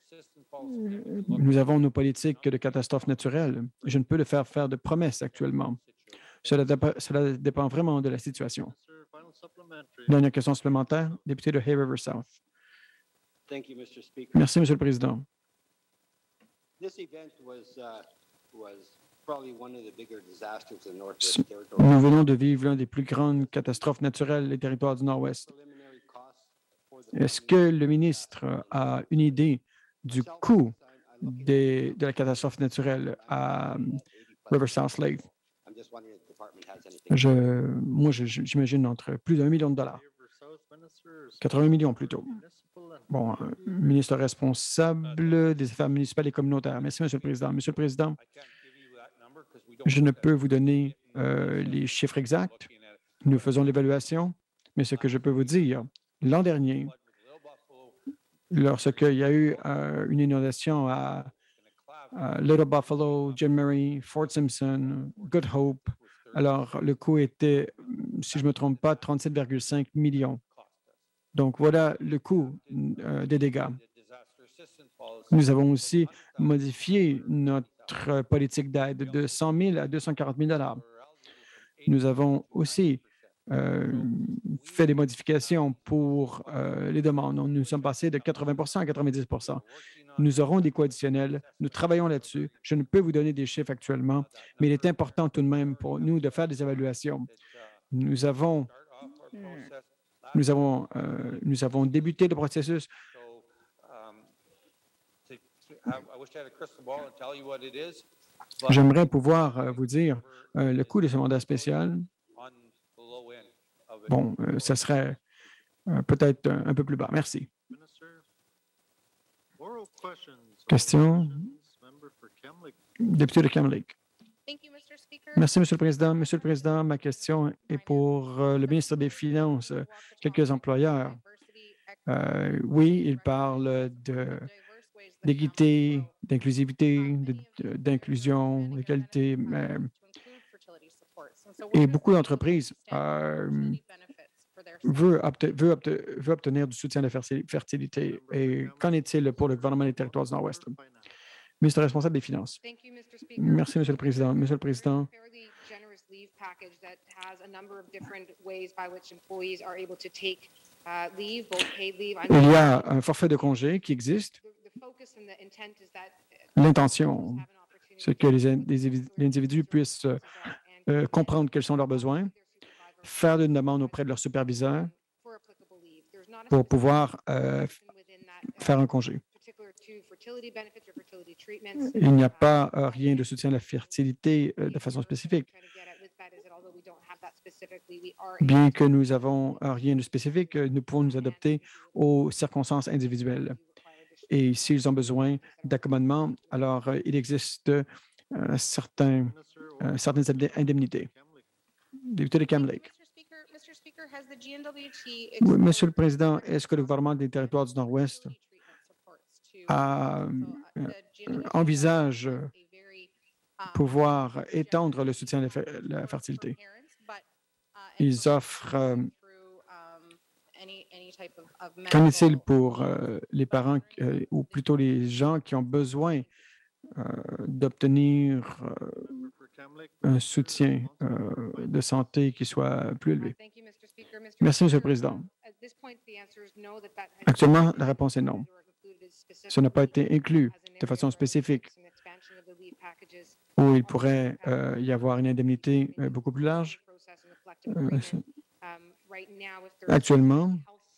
Nous avons nos politiques de catastrophes naturelles. Je ne peux le faire faire de promesses actuellement. Cela, dépa- cela dépend vraiment de la situation. Dernière question supplémentaire, député de Hay River South. Merci, Monsieur le Président. Nous venons de vivre l'une des plus grandes catastrophes naturelles des territoires du Nord-Ouest. Est-ce que le ministre a une idée du coût des- de la catastrophe naturelle à River South Lake? Je, moi, je- je- j'imagine entre plus d'un million de dollars. quatre-vingts millions plutôt. Bon, euh, ministre responsable des affaires municipales et communautaires. Merci, Monsieur le Président. Monsieur le Président, je ne peux vous donner euh, les chiffres exacts. Nous faisons l'évaluation, mais ce que je peux vous dire, l'an dernier, lorsqu'il y a eu euh, une inondation à, à Little Buffalo, Jim Murray, Fort Simpson, Good Hope, alors le coût était, si je ne me trompe pas, trente-sept virgule cinq millions. Donc, voilà le coût euh, des dégâts. Nous avons aussi modifié notre politique d'aide de cent mille à deux cent quarante mille dollars. Nous avons aussi euh, fait des modifications pour euh, les demandes. Nous sommes passés de quatre-vingts à quatre-vingt-dix. Nous aurons des coûts additionnels. Nous travaillons là-dessus. Je ne peux vous donner des chiffres actuellement, mais il est important tout de même pour nous de faire des évaluations. Nous avons Nous avons, euh, nous avons débuté le processus. J'aimerais pouvoir euh, vous dire euh, le coût de ce mandat spécial. Bon, euh, ça serait euh, peut-être un, un peu plus bas. Merci. Question? Député de Cam Lake. Merci, Monsieur le Président. Monsieur le Président, ma question est pour euh, le ministre des Finances. Quelques employeurs, euh, oui, ils parlent de- d'équité, d'inclusivité, de- de- d'inclusion, d'égalité, mais et beaucoup d'entreprises euh, veulent, obte- veulent obte- veulent obtenir du soutien de ferti- fertilité. Et qu'en est-il pour le gouvernement des territoires du Nord-Ouest? Ministre responsable des Finances. Merci, Monsieur le Président. Monsieur le Président, leave package that has a number of different ways by which employees are able to take uh, leave, both paid leave. I il know y a un forfait de congé qui existe. the, the focus and the intent is that L'intention, c'est que les, in- les individus les individus puissent euh, euh, comprendre quels sont leurs besoins faire une demande auprès de leur superviseur pour pouvoir euh, faire un congé. Il n'y a pas euh, rien de soutien à la fertilité euh, de façon spécifique. Bien que nous n'avons euh, rien de spécifique, euh, nous pouvons nous adapter aux circonstances individuelles. Et s'ils ont besoin d'accommodement, alors euh, il existe euh, certains, euh, certaines indemnités. Député de Cam Lake. Oui, Monsieur le Président, est-ce que le gouvernement des territoires du Nord-Ouest a, euh, envisage pouvoir étendre le soutien à la fertilité? Ils offrent... Euh, qu'en est-il pour euh, les parents, euh, ou plutôt les gens qui ont besoin euh, d'obtenir euh, un soutien euh, de santé qui soit plus élevé? Merci, Monsieur le Président. Actuellement, la réponse est non. Ça n'a pas été inclus de façon spécifique, où il pourrait euh, y avoir une indemnité euh, beaucoup plus large. Euh, actuellement,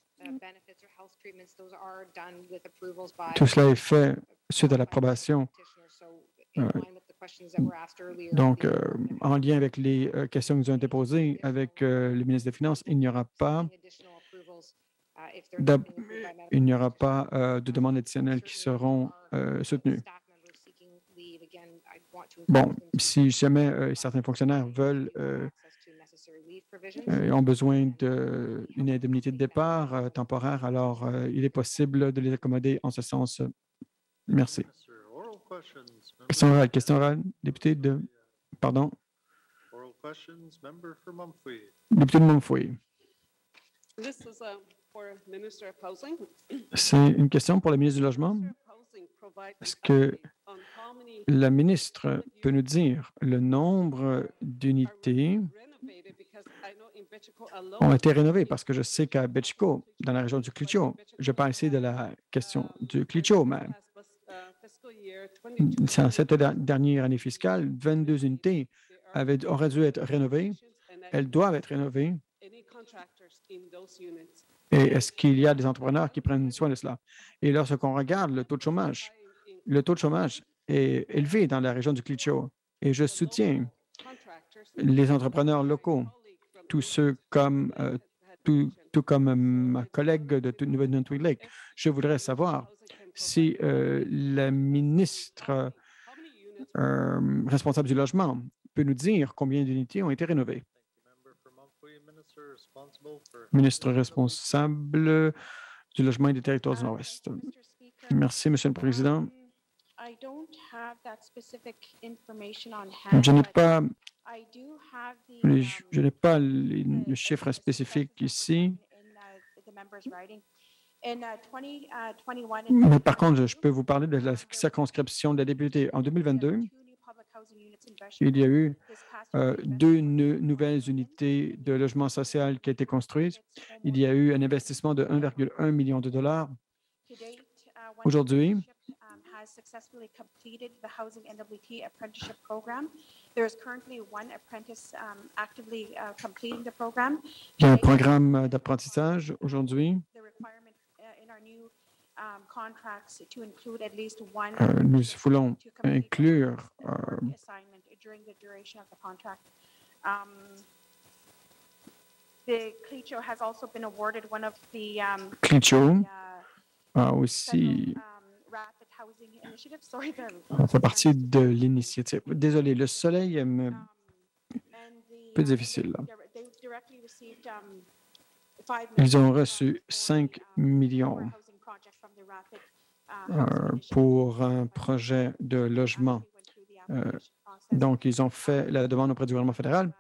tout cela est fait suite à l'approbation. Euh, donc, euh, en lien avec les euh, questions que nous avons été posées avec euh, le ministre des Finances, il n'y aura pas, il n'y aura pas euh, de demandes additionnelles qui seront euh, soutenues. Bon, si jamais euh, certains fonctionnaires veulent euh, euh, ont besoin d'une indemnité de départ euh, temporaire, alors euh, il est possible de les accommoder en ce sens. Merci. Question orale. Question orale. Député de... Pardon. Député de Montfouille. C'est une question pour le ministre du Logement. Est-ce que la ministre peut nous dire le nombre d'unités ont été rénovées? Parce que je sais qu'à Betchko, dans la région du Cliccio, je parle ici de la question du Cliccio, mais dans cette dernière année fiscale, vingt-deux unités avaient, auraient dû être rénovées. Elles doivent être rénovées. Et est-ce qu'il y a des entrepreneurs qui prennent soin de cela? Et lorsqu'on regarde le taux de chômage, le taux de chômage est élevé dans la région du Cliccio. Et je soutiens les entrepreneurs locaux, tous ceux comme, euh, tout, tout comme ma collègue de Nouvelle-Twin Lake. Je voudrais savoir si euh, la ministre euh, responsable du logement peut nous dire combien d'unités ont été rénovées. Ministre responsable du logement et des territoires du Nord-Ouest. Merci, Monsieur le Président. Je n'ai pas, je n'ai pas les, les chiffres spécifiques ici. Mais par contre, je peux vous parler de la circonscription de la députée. En deux mille vingt-deux, il y a eu euh, deux nou- nouvelles unités de logement social qui ont été construites. Il y a eu un investissement de un virgule un million de dollars. Aujourd'hui, il y a un programme d'apprentissage aujourd'hui. Euh, nous voulons inclure euh, Cliccio a aussi fait partie de l'initiative. Désolé, le soleil est un peu difficile là. Ils ont reçu cinq millions euh, pour un projet de logement. Euh, donc, ils ont fait la demande auprès du gouvernement fédéral.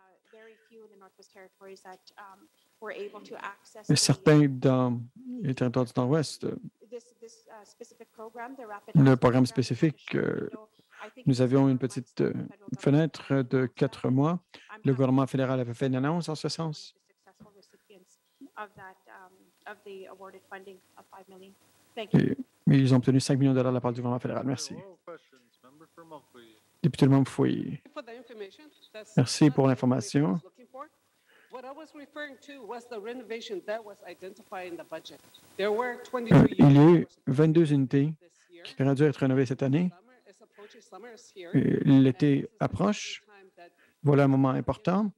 Et certains dans les territoires du Nord-Ouest, le programme spécifique, euh, nous avions une petite euh, fenêtre de quatre mois. Le gouvernement fédéral avait fait une annonce en ce sens. Et, mais ils ont obtenu cinq millions de dollars de la part du gouvernement fédéral. Merci. Député de Montfouille. Merci pour l'information. Euh, il y a eu vingt-deux unités qui auraient dû être rénovées cette année. Euh, L'été approche. Voilà un moment important.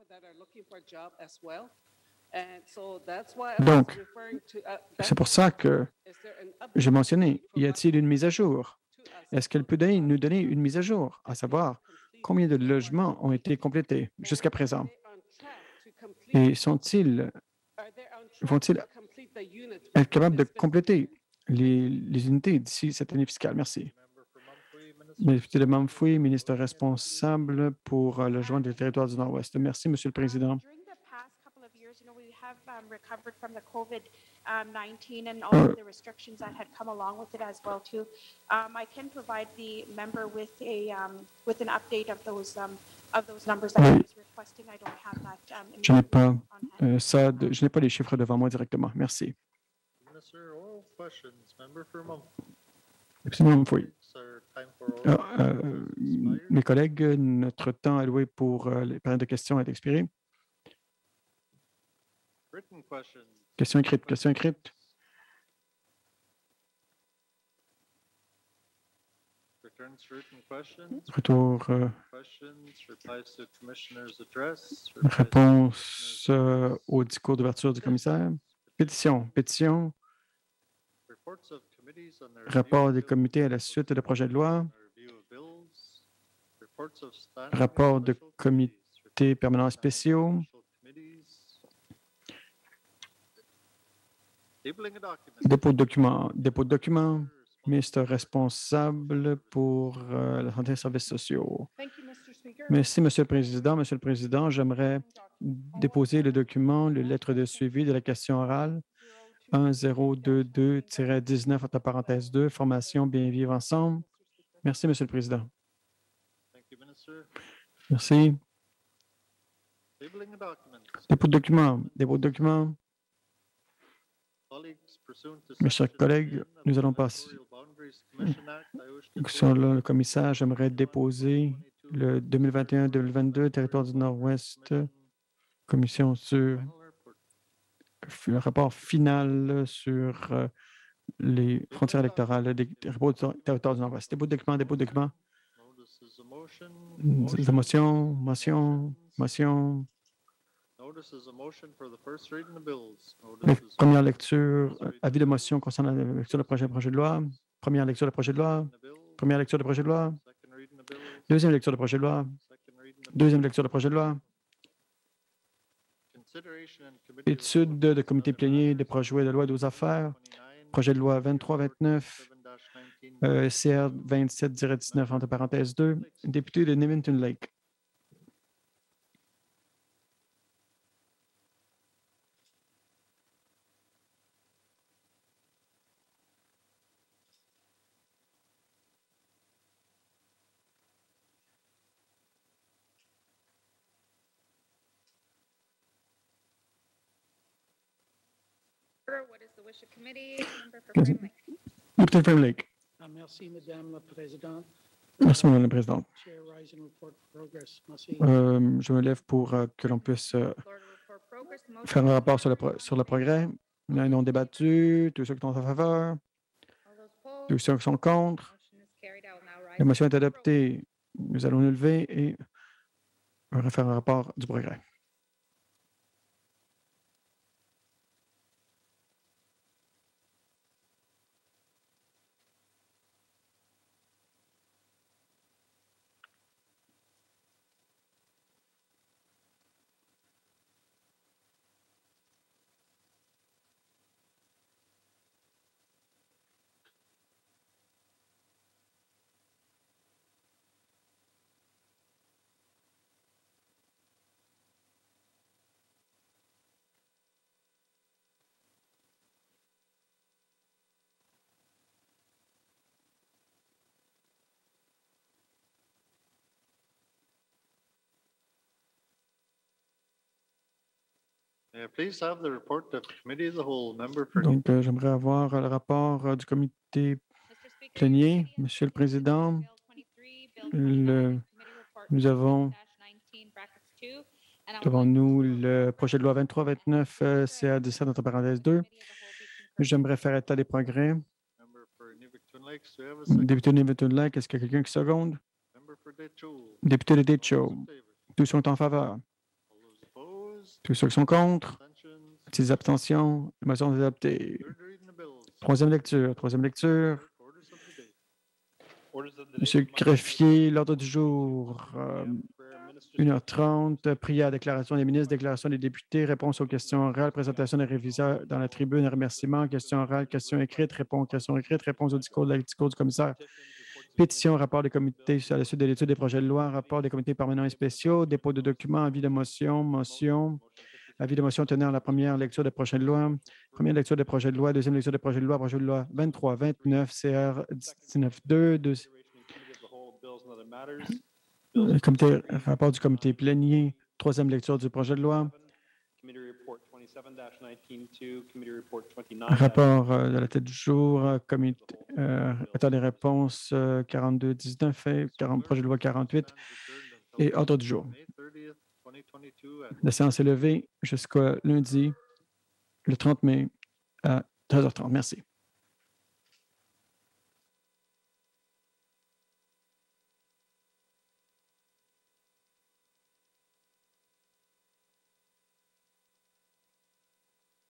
Donc, c'est pour ça que j'ai mentionné, y a-t-il une mise à jour? Est-ce qu'elle peut donner- nous donner une mise à jour, à savoir combien de logements ont été complétés jusqu'à présent? Et sont-ils, vont-ils être capables de compléter les, les unités d'ici cette année fiscale? Merci. Député de Mamfoui, ministre responsable pour euh, le logement des territoires du Nord-Ouest. Merci, Monsieur le Président. During the past couple of years, you know, we have um, recovered from the COVID nineteen and all of the restrictions that had come along with it as well too. Um, I can provide the member with a um, with an update of those um, of those numbers that he was requesting. I don't have that. Um, Je n'ai pas euh, ça, de- je n'ai pas les chiffres devant moi directement. Merci. Minister, oral questions. Member for Mum. Député de Mamfoui. Sir, time for Euh, oral euh, questions expired. mes collègues, notre temps alloué pour euh, les périodes de questions est expiré. Written questions. Question écrite, question écrite. Returns to written questions. Retour, euh, Questions. Replies to Commissioner's address. replies to réponse Commissioner's euh, address, au discours d'ouverture du commissaire. Pétition, pétition, reports of committees on their rapport review des of comités à la bills, suite de projet de loi, their review of bills, reports of standing rapport and de special comités committees, permanents reports of standing and spéciaux, special committees. Tabling a document. dépôt de documents, dépôt de documents, ministre responsable pour euh, la santé et les services sociaux. Thank you, Mister Speaker. Merci, Monsieur le Président. Monsieur le Président, j'aimerais déposer le document, le lettre de suivi de la question orale un zéro deux deux dix-neuf, entre parenthèses deux, formation Bien vivre ensemble. Merci, Monsieur le Président. Thank you, Minister. Merci. Tabling a document. Dépôt de document, dépôt de document. Colleagues, pursuant to Mes chers Section collègues, ten of nous the allons passer Territorial Boundaries Commission Act, I wish to sur table le commissaire. J'aimerais déposer le deux mille vingt et un deux mille vingt-deux Territoire du Nord-Ouest, commission sur final report. le rapport final sur euh, les frontières électorales des territoires du territoire du Nord-Ouest. Dépôt de document, dépôt de document. Notice a motion. Des motions, motion, motion. Notice is a motion for the first reading of bills. La Notice is a première motion lecture, for the euh, first avis de reading motion concernant la lecture du projet, projet de loi. Première lecture du projet de loi. of bills, Première lecture du projet de loi. second reading of bills, Deuxième lecture du projet de loi. second reading of Deuxième bills, lecture du projet de loi. consideration and committee Étude report de comité plénier des projets de loi aux affaires. Projet de loi vingt-trois vingt-neuf, euh, C R vingt-sept dix-neuf, entre parenthèses deux, député de Nivington Lake. What is the wish of committee? Member for Yes. Frame Lake. Député de Frame Lake. Ah, merci, Madame la Présidente. Merci, Madame la Présidente. Chair Rise and Report Progress. Merci. Euh, je me lève pour euh, que l'on puisse euh, Floor to report progress. Motion faire un in rapport sur le, favor, pro- sur le motion progrès. Il y en a non débattu, tous ceux qui sont en faveur, All those opposed, tous ceux qui sont contre. motion is carried. I will now rise La motion est and report progress. adoptée. Nous allons nous lever et euh, faire un rapport du progrès. May I please have the report of committee as a whole, member for Donc, euh, j'aimerais avoir euh, le rapport euh, du comité Mister Speaker, plénier. your committee Monsieur le has Président, Bill twenty-three, Bill le- twenty-nine, Committee Report nous avons nineteen brackets two, Devant nous, le projet de loi vingt-trois vingt-neuf, euh, C A dix-sept, entre parenthèses deux. J'aimerais faire état des progrès. Member for Nivington Lakes, do you have a second? Député Nivington Lake, est-ce qu'il y a quelqu'un qui seconde? Member for Deschaux. Député de Deschaux. Tous sont en faveur. All those opposed? Tous ceux qui sont contre? Abstentions? Petites abstentions? La motion est adoptée. Third reading of bills. Troisième lecture. Troisième lecture. Orders of the day. Monsieur le greffier, l'ordre du jour. euh, une heure trente, prière, déclaration des ministres, déclaration des députés, réponse aux questions orales, présentation des réviseurs dans la tribune, remerciements, questions orales, questions écrites, réponse aux questions écrites, réponse au discours, de la- discours du commissaire. Pétition, rapport des comités à la suite de l'étude des projets de loi, rapport des comités permanents et spéciaux, dépôt de documents, avis de motion, motion, avis de motion tenant la première lecture des projets de loi, première lecture des projets de loi, deuxième lecture des projets de loi, projet de loi vingt-trois vingt-neuf, C R dix-neuf deux, deux, le comité, rapport du comité plénier, troisième lecture du projet de loi, rapport euh, de la tête du jour, euh, comité, euh, état des réponses euh, quarante-deux dix-neuf, et quarante, projet de loi quarante-huit et ordre du jour. May thirtieth, twenty twenty-two at La séance est levée jusqu'à lundi, le trente mai, à treize heures trente. Merci.